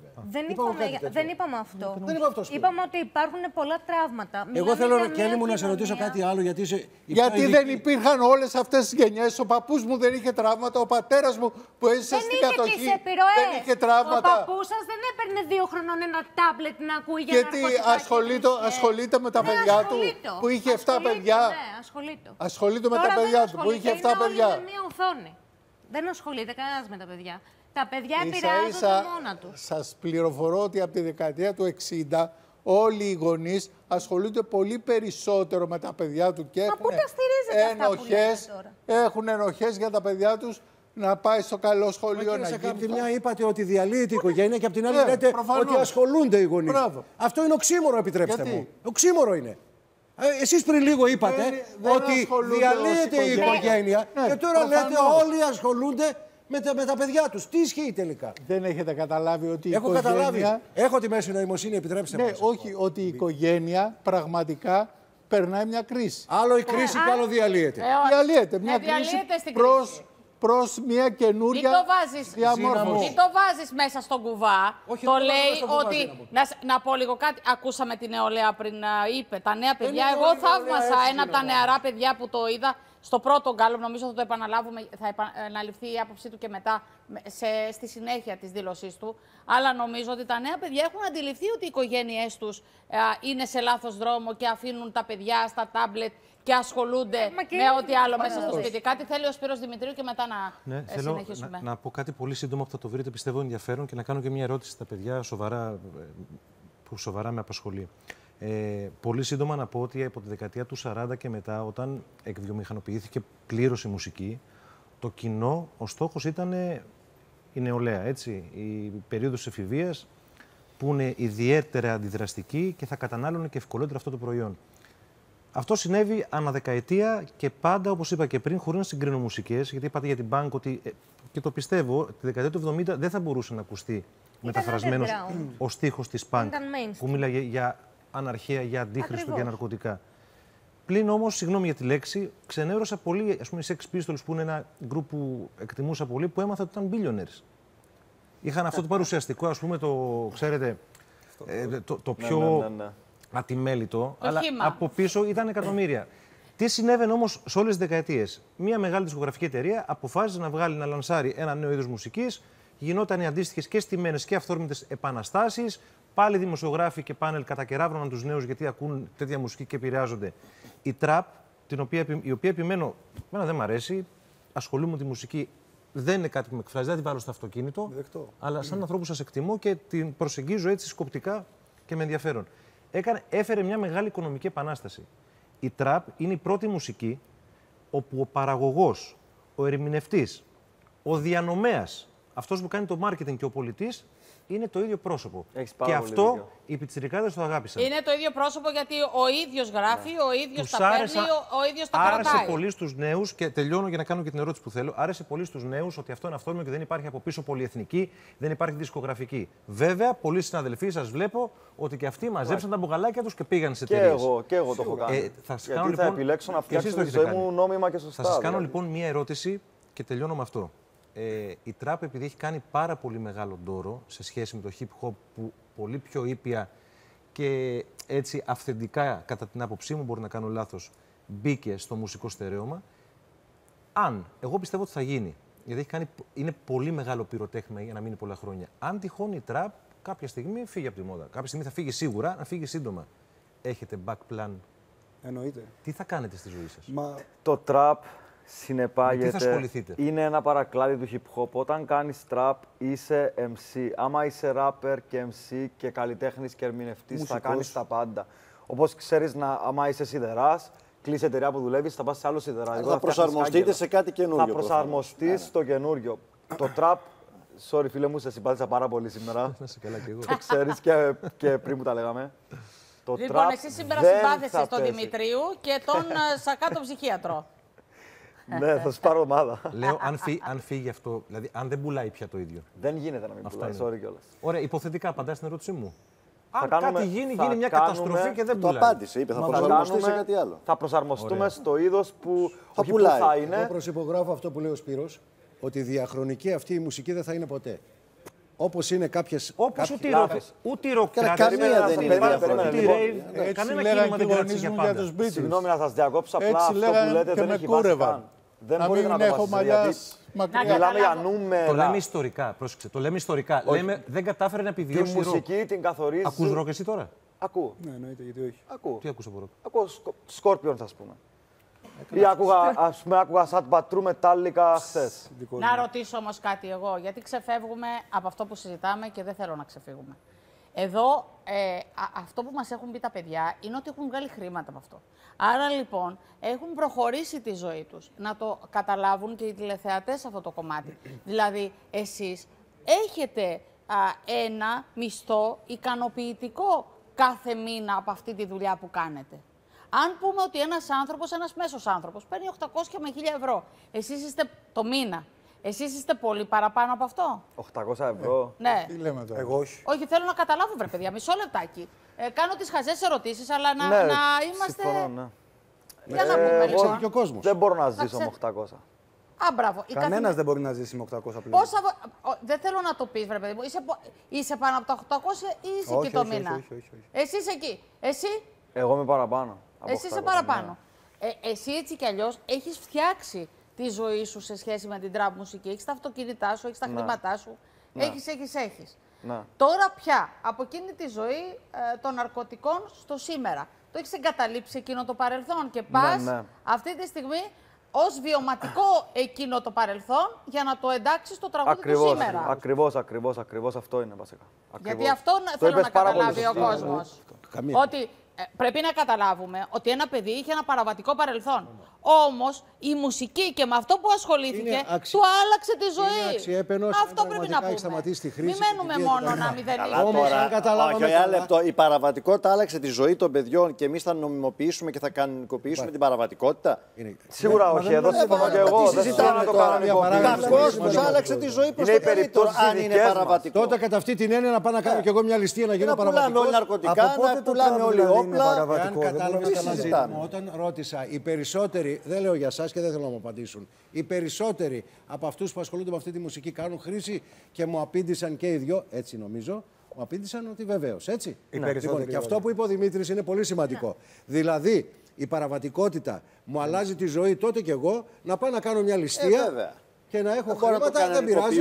Speaker 12: Δεν είπαμε αυτό. Είπαμε ότι υπάρχουν πολλά τραύματα.
Speaker 7: Εγώ θέλω, Κέλλη μου, να σε ρωτήσω κάτι άλλο.
Speaker 5: Γιατί δεν υπήρχαν όλες αυτές τις γενιές. Ο παππούς μου δεν είχε τραύματα. Ο πατέρας μου που έζησε στην κατοχή δεν είχε τραύματα.
Speaker 12: Ο παππούς σας δεν έπαιρνε 2 χρονών ένα τάμπλετ να ακούει για
Speaker 5: ναρκωτικά. Ασχολείται με τα παιδιά του που είχε 7 παιδιά. Ασχολείται με τα παιδιά του που είχε 7 παιδιά.
Speaker 12: Είναι μια οθόνη. Δεν ασχολείται κανένας με τα παιδιά. Τα παιδιά επηρεάζονται μόνα τους.
Speaker 5: Σας πληροφορώ ότι από τη δεκαετία του 60 όλοι οι γονείς ασχολούνται πολύ περισσότερο με τα παιδιά του και έχουν ενοχές για τα παιδιά τους να πάει στο καλό σχολείο να γίνει.
Speaker 7: Από τη μια είπατε ότι διαλύεται η οικογένεια και από την άλλη λέτε ότι ασχολούνται οι γονείς. Αυτό είναι οξύμορο, επιτρέψτε μου. Οξύμορο είναι. Εσείς πριν λίγο είπατε ότι διαλύεται η οικογένεια και τώρα λέτε όλοι ασχολούνται με τα παιδιά τους. Τι ισχύει τελικά?
Speaker 5: Δεν έχετε καταλάβει ότι η
Speaker 7: οικογένεια...
Speaker 5: καταλάβει.
Speaker 7: Έχω τη μέση νοημοσύνη, επιτρέψτε μου.
Speaker 5: Ναι, όχι, ότι η οικογένεια πραγματικά περνάει μια κρίση.
Speaker 7: Άλλο η κρίση και άλλο διαλύεται.
Speaker 5: Διαλύεται μια κρίση προς μια καινούρια διαμόρφωση.
Speaker 3: Μην το βάζεις μέσα στον κουβά. Όχι, το λέει ότι... Να πω λίγο κάτι. Ακούσαμε την νεολαία πριν είπε. Τα νέα παιδιά. Εγώ θαύμασα ένα από τα νεαρά παιδιά που το είδα στο πρώτο γκάλωπ. Νομίζω θα το επαναλάβουμε. Θα επαναληφθεί η άποψή του και μετά στη συνέχεια της δήλωσής του. Αλλά νομίζω ότι τα νέα παιδιά έχουν αντιληφθεί ότι οι οικογένειές τους είναι σε λάθος δρόμο και αφήνουν τα παιδιά στα τάμπλετ και ασχολούνται με ό,τι άλλο μέσα στο σπίτι. Κάτι θέλει ο Σπύρος Δημητρίου και μετά να συνεχίσουμε.
Speaker 8: Θέλω να πω κάτι πολύ σύντομο που θα το βρείτε, πιστεύω, ενδιαφέρον και να κάνω και μια ερώτηση στα παιδιά που σοβαρά με απασχολεί. Πολύ σύντομα να πω ότι από τη δεκαετία του 40 και μετά, όταν εκβιομηχανοποιήθηκε πλήρως η μουσική, το κοινό, ο στόχος ήταν η νεολαία, έτσι, η περίοδος εφηβείας, που είναι ιδιαίτερα αντιδραστική και θα κατανάλωνε και ευκολότερα αυτό το προϊόν. Αυτό συνέβη αναδεκαετία και πάντα, όπως είπα και πριν, χωρίς να συγκρίνω μουσικές, γιατί είπατε για την Punk ότι, και το πιστεύω, τη δεκαετία του 70 δεν θα μπορούσε να ακουστεί μεταφρασμένος ο στίχος της Punk, που μίλαγε για αναρχία, για αντίχριστο, για ναρκωτικά. Πλην όμως, συγγνώμη για τη λέξη, ξενέρωσα πολύ, ας πούμε, οι Sex Pistols, που είναι ένα γκρουπ που εκτιμούσα πολύ, που έμαθα ότι ήταν billionaires. Είχαν αυτό το παρουσιαστικό, ας πούμε, ξέρετε, το πιο ατιμέλητο, αλλά από πίσω ήταν εκατομμύρια. Τι συνέβαινε όμως σε όλες τις δεκαετίες? Μία μεγάλη δισκογραφική εταιρεία αποφάσισε να λανσάρει ένα νέο είδος μουσικής, γινόταν οι αντίστοιχες και στημένες και αυθόρμητες επαναστάσεις. Πάλι δημοσιογράφοι και πάνελ κατακεράβρωναν τους νέους γιατί ακούν τέτοια μουσική και επηρεάζονται. Η τραπ, η οποία επιμένω, εμένα δεν μ' αρέσει, ασχολούμαι με τη μουσική, δεν είναι κάτι που με εκφράζει, δεν την βάλω στο αυτοκίνητο, αλλά σαν ανθρώπου σας εκτιμώ και την προσεγγίζω έτσι σκοπτικά και με ενδιαφέρον. Έφερε μια μεγάλη οικονομική επανάσταση. Η τραπ είναι η πρώτη μουσική όπου ο παραγωγός, ο ερμηνευτής, ο διανομέας, αυτός που κάνει το marketing και ο πολιτής, είναι το ίδιο πρόσωπο. Και αυτό οι πιτσιρικάδες το αγάπησαν.
Speaker 3: Είναι το ίδιο πρόσωπο γιατί ο ίδιος γράφει, ο ίδιος τα παίρνει, ο ίδιος τα κρατάει.
Speaker 8: Άρεσε πολύ στους νέους, και τελειώνω για να κάνω και την ερώτηση που θέλω, άρεσε πολύ στους νέους ότι αυτό είναι αυθόρμητο και δεν υπάρχει από πίσω πολυεθνική, δεν υπάρχει δισκογραφική. Βέβαια, πολλοί συναδελφοί σας βλέπω ότι και αυτοί μαζέψαν τα μπουκαλάκια τους και πήγαν σε εταιρείες.
Speaker 10: Και εγώ το έχω κάνει. Θα επιλέξω να φτιάξω τη ζωή μου νόμιμα και σωστά.
Speaker 8: Θα σας κάνω λοιπόν μία ερώτηση και τελειώνω με αυτό. Η τραπ, επειδή έχει κάνει πάρα πολύ μεγάλο ντόρο σε σχέση με το hip hop, που πολύ πιο ήπια και έτσι αυθεντικά, κατά την άποψή μου, μπορεί να κάνω λάθος, μπήκε στο μουσικό στερέωμα. Εγώ πιστεύω ότι θα γίνει, γιατί είναι πολύ μεγάλο πυροτέχνημα για να μείνει πολλά χρόνια. Αν τυχόν η τραπ κάποια στιγμή φύγει από τη μόδα, κάποια στιγμή θα φύγει σίγουρα, να φύγει σύντομα. Έχετε back plan?
Speaker 2: Εννοείται.
Speaker 8: Τι θα κάνετε στη ζωή σας?
Speaker 10: Το τραπ συνεπάγεται,
Speaker 8: είναι
Speaker 10: ένα παρακλάδι του hip hop. Όταν κάνεις trap είσαι MC. Άμα είσαι rapper και MC και καλλιτέχνης και ερμηνευτής, θα κάνεις τα πάντα. Όπως ξέρεις, άμα είσαι σιδεράς, κλείσει εταιρεία που δουλεύεις, θα πας σε άλλο σιδερά.
Speaker 6: Θα προσαρμοστείτε σε κάτι καινούριο.
Speaker 10: Θα προσαρμοστείς στο καινούριο. Το trap, sorry φίλε μου, σε συμπάθησα πάρα πολύ σήμερα. Το ξέρεις και πριν που τα λέγαμε.
Speaker 3: Λοιπόν, εσύ σήμερα συμπάθησες τον Δημητρίου και τον Σακάτο ψυχίατρο.
Speaker 10: Ναι, θα σου πάρω ομάδα.
Speaker 8: Λέω, αν φύγει αυτό, δηλαδή αν δεν πουλάει πια το ίδιο.
Speaker 10: Δεν γίνεται να μην πουλάει, sorry κιόλας.
Speaker 8: Ωραία, υποθετικά απαντάς στην ερώτησή μου. Αν κάτι γίνει μια καταστροφή και δεν πουλάει.
Speaker 6: Το απάντησε, είπε, θα προσαρμοστεί σε κάτι άλλο.
Speaker 10: Θα προσαρμοστούμε στο είδος που θα είναι.
Speaker 7: Εγώ προσυπογράφω αυτό που λέει ο Σπύρος, ότι η διαχρονική αυτή η μουσική δεν θα είναι ποτέ. Όπως είναι κάποιες.
Speaker 8: Όπως ούτε η ροκ.
Speaker 6: Καμία δεν είναι διαχρονική.
Speaker 8: Έτσι λέγανε και οι γονείς μου για τους Beatles.
Speaker 10: Συγγνώμη να σας διακόψω, απλά αυτό που λέτε δεν έχει βάση καν. Δεν μπορείτε να το βασίσετε. Μιλάμε για νούμερα.
Speaker 8: Το λέμε ιστορικά, πρόσεξε. Το λέμε ιστορικά. Λέμε δεν κατάφερε να επιβιώσει.
Speaker 10: Τη μουσική την καθορίζει.
Speaker 8: Ακούς ροκ εσύ τώρα?
Speaker 10: Ακούω.
Speaker 2: Ναι, εννοείται, γιατί όχι.
Speaker 10: Ακούω.
Speaker 8: Τι ακούς από ροκ?
Speaker 10: Ακούω Scorpions, ας πούμε. Ή άκουγα Sad But True Metallica χθες.
Speaker 3: Να ρωτήσω όμως κάτι εγώ, γιατί ξεφεύγουμε από αυτό που συζητάμε και δεν θέλω να ξεφύγουμε. Εδώ, αυτό που μας έχουν πει τα παιδιά είναι ότι έχουν βγάλει χρήματα από αυτό. Άρα λοιπόν έχουν προχωρήσει τη ζωή τους. Να το καταλάβουν και οι τηλεθεατές σε αυτό το κομμάτι. Δηλαδή, εσείς έχετε ένα μισθό ικανοποιητικό κάθε μήνα από αυτή τη δουλειά που κάνετε. Αν πούμε ότι ένας άνθρωπος, ένας μέσος άνθρωπος, παίρνει 800 με 1.000 ευρώ. Εσείς είστε το μήνα. Εσείς είστε πολύ παραπάνω από αυτό.
Speaker 10: 800 ευρώ.
Speaker 3: Ναι.
Speaker 7: Τι λέμε τώρα?
Speaker 2: Εγώ όχι.
Speaker 3: Όχι, θέλω να καταλάβω, βρε παιδιά, μισό λεπτάκι. Κάνω τις χαζές ερωτήσεις, αλλά να είμαστε.
Speaker 10: Συμφωνώ, ναι.
Speaker 3: Για να πούμε λοιπόν.
Speaker 7: Και ο κόσμος.
Speaker 10: Δεν μπορώ να ζήσω με 800.
Speaker 3: Μπράβο.
Speaker 2: Κανένας δεν μπορεί να ζήσει με 800 πλέον.
Speaker 3: Δεν θέλω να το πεις, βρε παιδί μου. Είσαι πάνω από τα 800 ή είσαι εκεί το μήνα?
Speaker 2: Όχι.
Speaker 3: Εσύ είσαι εκεί. Εσύ?
Speaker 10: Εγώ είμαι παραπάνω.
Speaker 3: Εσύ είσαι παραπάνω. Εσύ έτσι κι αλλιώς έχεις φτιάξει τη ζωή σου σε σχέση με την τραπ μουσική. Έχεις τα αυτοκίνητά σου, έχεις τα χρήματά σου. Έχεις. Τώρα πια, από εκείνη τη ζωή των ναρκωτικών στο σήμερα. Το έχεις εγκαταλείψει εκείνο το παρελθόν και πας αυτή τη στιγμή ως βιωματικό εκείνο το παρελθόν για να το εντάξεις στο τραγούδι του σήμερα.
Speaker 10: Ακριβώς αυτό είναι βασικά.
Speaker 3: Γιατί αυτό θέλω να καταλάβει ο κόσμος. Ότι πρέπει να καταλάβουμε ότι ένα παιδί είχε ένα παραβατικό παρελθόν. Όμως η μουσική και με αυτό που ασχολήθηκε του άλλαξε τη ζωή. Αυτό πρέπει να πούμε. Μην μένουμε μόνο να μηδενίζουμε.
Speaker 6: Η παραβατικότητα άλλαξε τη ζωή των παιδιών και εμείς θα νομιμοποιήσουμε και θα κανονικοποιήσουμε την παραβατικότητα.
Speaker 10: Σίγουρα όχι. Εδώ συμφωνώ και εγώ. Δεν συζητάμε τώρα.
Speaker 6: Κακώς τους άλλαξε τη ζωή προς το καλύτερο, αν είναι παραβατικό.
Speaker 7: Τότε κατά αυτή την έννοια να πάω να κάνω κι εγώ μια ληστεία να γίνω παραβατικός.
Speaker 6: Να πουλάμε όλοι ναρκωτικά, να πουλάμε όλοι όπλα.
Speaker 7: Αν κατάλαβες καλά, όταν ρώτησα, οι περισσότεροι, δεν λέω για εσάς και δεν θέλω να μου απαντήσουν, οι περισσότεροι από αυτούς που ασχολούνται με αυτή τη μουσική κάνουν χρήση και μου απήντησαν και οι δυο, έτσι νομίζω, μου απήντησαν ότι βεβαίως, έτσι. Λοιπόν, και αυτό που είπε ο Δημήτρης είναι πολύ σημαντικό. Δηλαδή, η παραβατικότητα μου αλλάζει τη ζωή τότε κι εγώ να πάω να κάνω μια ληστεία. Και να έχω χρήματα, δεν πειράζει.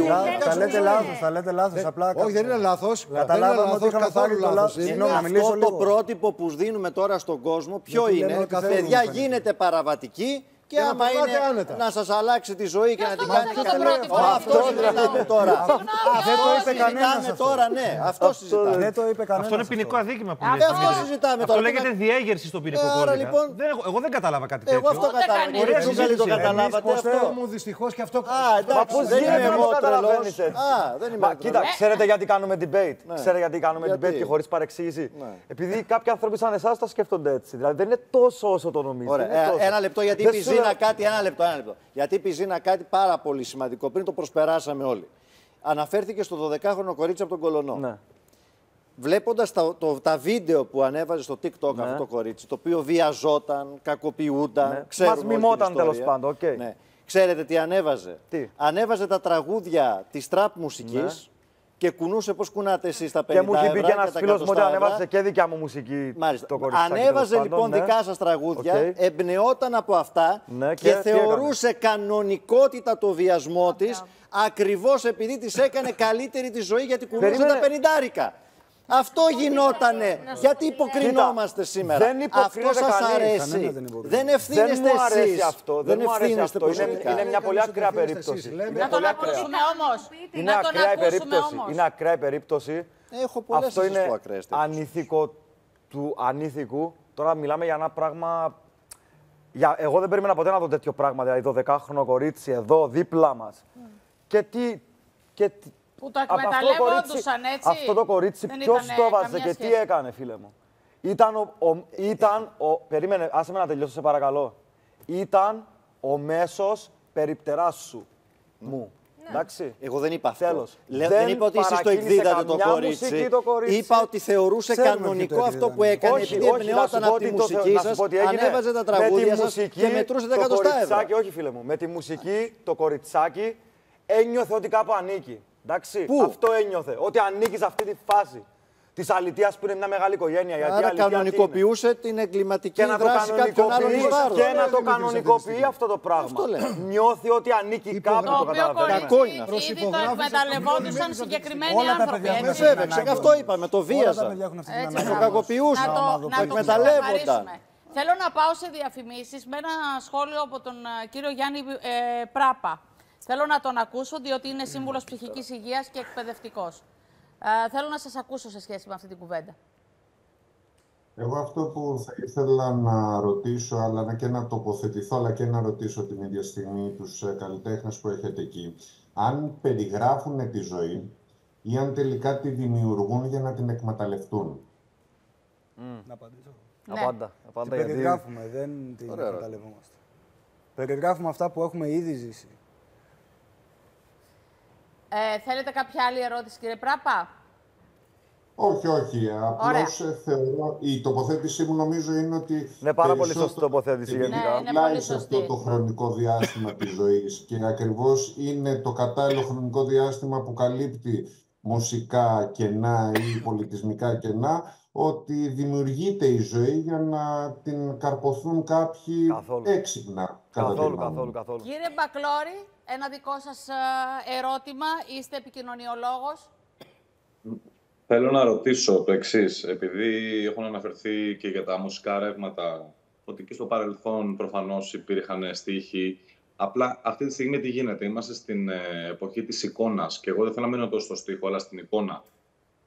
Speaker 10: Θα λέτε λάθος. Απλά
Speaker 7: όχι, δεν είναι λάθος.
Speaker 10: Καταλάβαμε ότι είχαμε
Speaker 7: καθόλου λάθος.
Speaker 6: Αυτό το πρότυπο που δίνουμε τώρα στον κόσμο, ποιο είναι? Παιδιά, γίνετε παραβατικοί. Και άμα είναι να σας αλλάξει τη ζωή και να την κάνει καλύτερη. Αυτό συζητάμε τώρα.
Speaker 10: Δεν το είπε κανένας
Speaker 6: τώρα, ναι. Αυτό συζητάμε.
Speaker 10: Δεν το είπε κανένας.
Speaker 8: Αυτό είναι ποινικό αδίκημα που
Speaker 6: λέτε. Αυτό συζητάμε τώρα.
Speaker 8: Αυτό λέγεται διέγερση στο ποινικό κώδικα. Εγώ δεν κατάλαβα κάτι τέτοιο.
Speaker 6: Εγώ αυτό κατάλαβα. Δεν το καταλάβατε αυτό.
Speaker 7: Μου δυστυχώς και αυτό.
Speaker 6: Δεν είμαι εγώ τρελός.
Speaker 10: Κοίτα, ξέρετε γιατί κάνουμε debate. Ξέρετε γιατί κάνουμε debate και χωρίς παρεξήγηση? Επειδή κάποιοι άνθρωποι σαν εσάς τα σκέφτονται έτσι. Δηλαδή δεν είναι τόσο όσο το νομίζετε.
Speaker 6: Ένα λεπτό γιατί ένα λεπτό. Γιατί πιζίνα κάτι πάρα πολύ σημαντικό. Πριν το προσπεράσαμε όλοι. Αναφέρθηκε στο 12χρονο κορίτσι από τον Κολονό. Ναι. Βλέποντας τα βίντεο που ανέβαζε στο TikTok αυτό το κορίτσι, το οποίο βιαζόταν, κακοποιούνταν,
Speaker 10: μας μιμόταν τέλος πάντων.
Speaker 6: Ναι. Ξέρετε τι ανέβαζε? Ανέβαζε τα τραγούδια της τραπ μουσικής. Και κουνούσε πώς κουνάτε εσείς τα 50 ευρώ.
Speaker 10: Και μου είχε πει και ένας φίλος μου ότι ανέβασε και δικιά μου μουσική.
Speaker 6: Το ανέβαζε λοιπόν δικά σας τραγούδια, εμπνεόταν από αυτά και θεωρούσε κανονικότητα το βιασμό της, ακριβώς επειδή της έκανε καλύτερη τη ζωή γιατί κουνούσε τα 50άρικα. Αυτό γινότανε. Γιατί υποκρινόμαστε σήμερα? Αυτό σας αρέσει? Δεν ευθύνεστε εσείς.
Speaker 10: Δεν μου αρέσει αυτό. Δεν μου αρέσει αυτό. Είναι μια πολύ ακραία περίπτωση.
Speaker 3: Να τον ακούσουμε όμως.
Speaker 10: Είναι ακραία περίπτωση.
Speaker 6: Έχω πολλές
Speaker 10: αυτό είναι
Speaker 6: που ακραίες.
Speaker 10: ανήθικο του ανήθικου. Τώρα μιλάμε για ένα πράγμα... Εγώ δεν περίμενα ποτέ να δω τέτοιο πράγμα. Δηλαδή 12χρονο κορίτσι εδώ δίπλα μας. Και τι...
Speaker 3: Που το εκμεταλλεύονταν έτσι.
Speaker 10: Αυτό το κορίτσι ποιος το έβαζε και τι έκανε, φίλε μου? Περίμενε, άσε με να τελειώσω, σε παρακαλώ. Ήταν ο μέσος περιπτεράς σου. Μου. Εντάξει.
Speaker 6: Εγώ δεν είπα αυτό. Δεν είπα ότι εσείς το εκδίδατε το κορίτσι. Είπα ότι θεωρούσε κανονικό αυτό που έκανε. Επειδή εμπνεόταν από τη μουσική σας, ανέβαζε τα τραγούδια σας και μετρούσε τα εκατοστά ευρώ.
Speaker 10: Όχι, φίλε μου. Με τη μουσική το κοριτσάκι ένιωθε ότι κάπου ανήκει. Εντάξει, αυτό ένιωθε. Ότι ανήκει σε αυτή τη φάση της αλητείας που είναι μια μεγάλη οικογένεια.
Speaker 6: Άρα κανονικοποιούσε την εγκληματική δράση κάποιων άλλων εις βάρος.
Speaker 10: Και να το κανονικοποιεί αυτό το πράγμα. Νιώθει ότι ανήκει κάπου.
Speaker 3: Το οποίο κορίτσι ήδη το εκμεταλλευόντουσαν συγκεκριμένοι άνθρωποι.
Speaker 6: Βέβαια, αυτό είπαμε, το βίαζαν. Το κακοποιούσαν, το εκμεταλλεύονταν.
Speaker 3: Θέλω να πάω σε διαφημίσεις με ένα σχόλιο από τον κύριο Γιάννη Πράπα. Θέλω να τον ακούσω, διότι είναι σύμβουλος ψυχικής υγείας και εκπαιδευτικός. Θέλω να σας ακούσω σε σχέση με αυτή την κουβέντα.
Speaker 13: Εγώ αυτό που θα ήθελα να ρωτήσω, αλλά και να τοποθετηθώ, αλλά και να ρωτήσω την ίδια στιγμή τους καλλιτέχνες που έχετε εκεί, αν περιγράφουν τη ζωή ή αν τελικά τη δημιουργούν για να την εκμεταλλευτούν.
Speaker 2: Να απαντήσω.
Speaker 10: Απάντα.
Speaker 2: Την περιγράφουμε, δεν την εκμεταλλευόμαστε. Περιγράφουμε αυτά που έχουμε ήδη ζήσει.
Speaker 3: Θέλετε κάποια άλλη ερώτηση, κύριε Πράπα?
Speaker 13: Όχι. Απλώς θεωρώ, η τοποθέτησή μου νομίζω είναι ότι...
Speaker 10: Είναι πάρα πολύ σωστή τοποθέτηση γενικά.
Speaker 3: Είναι πολύ σωστή.
Speaker 13: Αυτό το χρονικό διάστημα της ζωής και ακριβώς είναι το κατάλληλο χρονικό διάστημα που καλύπτει μουσικά κενά ή πολιτισμικά κενά, ότι δημιουργείται η ζωή για να την καρποθούν κάποιοι έξυπνα.
Speaker 10: Καθόλου.
Speaker 3: Κύριε Μπακλόρη, ένα δικό σας ερώτημα, είστε επικοινωνιολόγος.
Speaker 14: Θέλω να ρωτήσω το εξής, επειδή έχουν αναφερθεί και για τα μουσικά ρεύματα, ότι και στο παρελθόν προφανώς υπήρχαν στίχοι. Απλά αυτή τη στιγμή τι γίνεται, είμαστε στην εποχή της εικόνας και εγώ δεν θέλω να μείνω τόσο στο στίχο, αλλά στην εικόνα.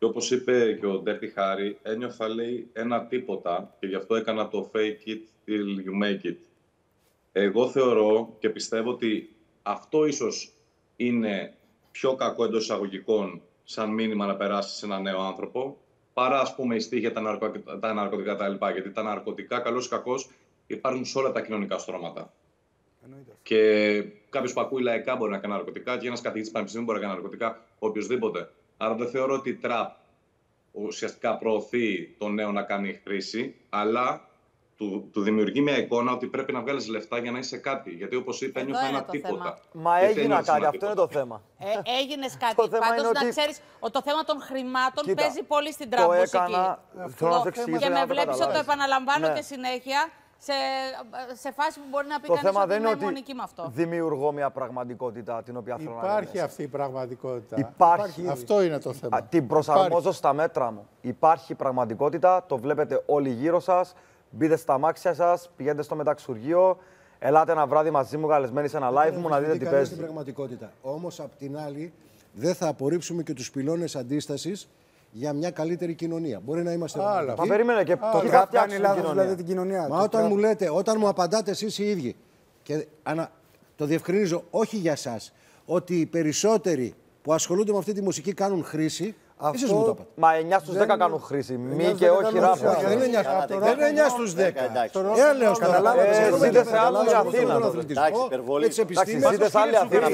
Speaker 14: Και όπως είπε και ο Dirty Harry, ένιωθα, λέει, ένα τίποτα και γι' αυτό έκανα το fake it till you make it. Εγώ θεωρώ και πιστεύω ότι αυτό ίσως είναι πιο κακό εντός εισαγωγικών σαν μήνυμα να περάσει σε ένα νέο άνθρωπο, παρά, ας πούμε, η στίχη για τα ναρκωτικά κτλ. Γιατί τα ναρκωτικά, καλώς ή κακώς, υπάρχουν σε όλα τα κοινωνικά στρώματα. Και κάποιος που ακούει λαϊκά μπορεί να κάνει ναρκωτικά, και ένας καθηγητής πανεπιστημίου μπορεί να κάνει ναρκωτικά, οποιοδήποτε. Άρα δεν θεωρώ ότι η τραπ ουσιαστικά προωθεί τον νέο να κάνει χρήση, αλλά του δημιουργεί μια εικόνα ότι πρέπει να βγάλεις λεφτά για να είσαι κάτι. Γιατί, όπως είπε, ένιωθα ένα τίποτα.
Speaker 10: Μα έγινα κάτι, αυτό είναι το θέμα.
Speaker 3: Έγινες κάτι. Πάντως να ξέρεις ότι το θέμα των χρημάτων παίζει πολύ στην τραπ μουσική. Και με βλέπεις ότι το επαναλαμβάνω και συνέχεια. Σε φάση που μπορεί να πει κανείς ότι είναι αιμονική με αυτό.
Speaker 10: Δημιουργώ μια πραγματικότητα την οποία θέλω να λέω.
Speaker 5: Υπάρχει αυτή η πραγματικότητα.
Speaker 10: Υπάρχει.
Speaker 5: Αυτό είναι το θέμα.
Speaker 10: Την προσαρμόζω στα μέτρα μου. Υπάρχει πραγματικότητα, το βλέπετε όλοι γύρω σας. Μπείτε στα αμάξια σας, πηγαίνετε στο μεταξουργείο. Ελάτε ένα βράδυ μαζί μου, καλεσμένοι σε ένα live μου, να δείτε τι παίζει.
Speaker 7: Στην πραγματικότητα. Όμως, απ' την άλλη, δεν θα απορρίψουμε και τους πυλώνες αντίστασης για μια καλύτερη κοινωνία. Μπορεί να είμαστε
Speaker 10: Μα περίμενε και
Speaker 2: το τραπ κάνει λάθος δηλαδή την κοινωνία.
Speaker 7: Μα όταν μου απαντάτε εσείς οι ίδιοι, και το διευκρινίζω όχι για εσάς, ότι οι περισσότεροι που ασχολούνται με αυτή τη μουσική κάνουν χρήση. Εσείς μου το είπατε.
Speaker 10: Μα 9 στους 10 κάνουν χρήση. Μη και όχι ράφα.
Speaker 7: Δεν είναι 9 στους 10. Λέω,
Speaker 10: ζείτε σε άλλη Αθήνα. Ζείτε σε άλλη Αθήνα.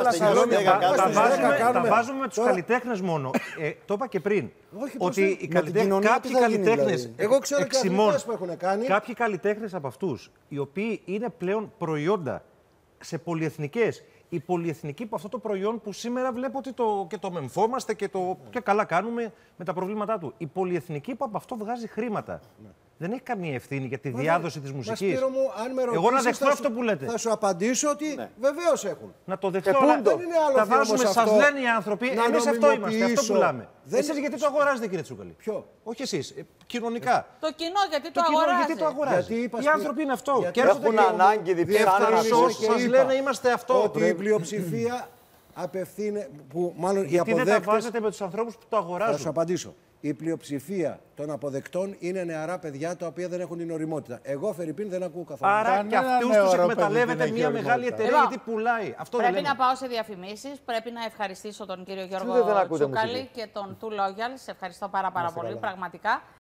Speaker 8: Τα βάζουμε με τους καλλιτέχνες μόνο. Το είπα και πριν. Ότι κάποιοι καλλιτέχνες εξημών, κάποιοι καλλιτέχνες από αυτούς, οι οποίοι είναι πλέον προϊόντα σε πολυεθνικές. Οι πολυεθνικοί που αυτό το προϊόν που σήμερα βλέπω ότι και το μεμφόμαστε και καλά κάνουμε με τα προβλήματά του. Οι πολυεθνικοί που από αυτό βγάζει χρήματα. Δεν έχει καμία ευθύνη για τη διάδοση της μουσικής. Εγώ να δεχτώ αυτό που λέτε.
Speaker 7: Θα σου απαντήσω ότι βεβαίως έχουν.
Speaker 8: Να το δεχτώ. Τα βάζουμε, σας λένε οι άνθρωποι, εμείς αυτό είμαστε, αυτό πουλάμε. Εσείς γιατί το αγοράζετε, κύριε Τσούκαλη?
Speaker 7: Ποιο?
Speaker 8: Όχι εσείς, κοινωνικά.
Speaker 3: Το κοινό γιατί το αγοράζει.
Speaker 8: Οι άνθρωποι είναι αυτό.
Speaker 10: Έχουν ανάγκη διψάχνουν.
Speaker 8: Σας λένε είμαστε αυτό.
Speaker 7: Ότι η πλειοψηφία απευθύνεται.
Speaker 8: Γιατί δεν τα βάζετε με τους ανθρώπους που το αγοράζουν?
Speaker 7: Θα σου απαντήσω. Η πλειοψηφία των αποδεκτών είναι νεαρά παιδιά τα οποία δεν έχουν την ωριμότητα. Εγώ, Φερρυπίν, δεν ακούω καθόλου.
Speaker 8: Άρα και αυτούς τους εκμεταλλεύεται μια μεγάλη εταιρεία γιατί πουλάει. Αυτό
Speaker 3: πρέπει να πάω σε διαφημίσεις. Πρέπει να ευχαριστήσω τον κύριο Γιώργο Τσούκαλη και τον Two Loyal. Σε ευχαριστώ πάρα πολύ, πραγματικά.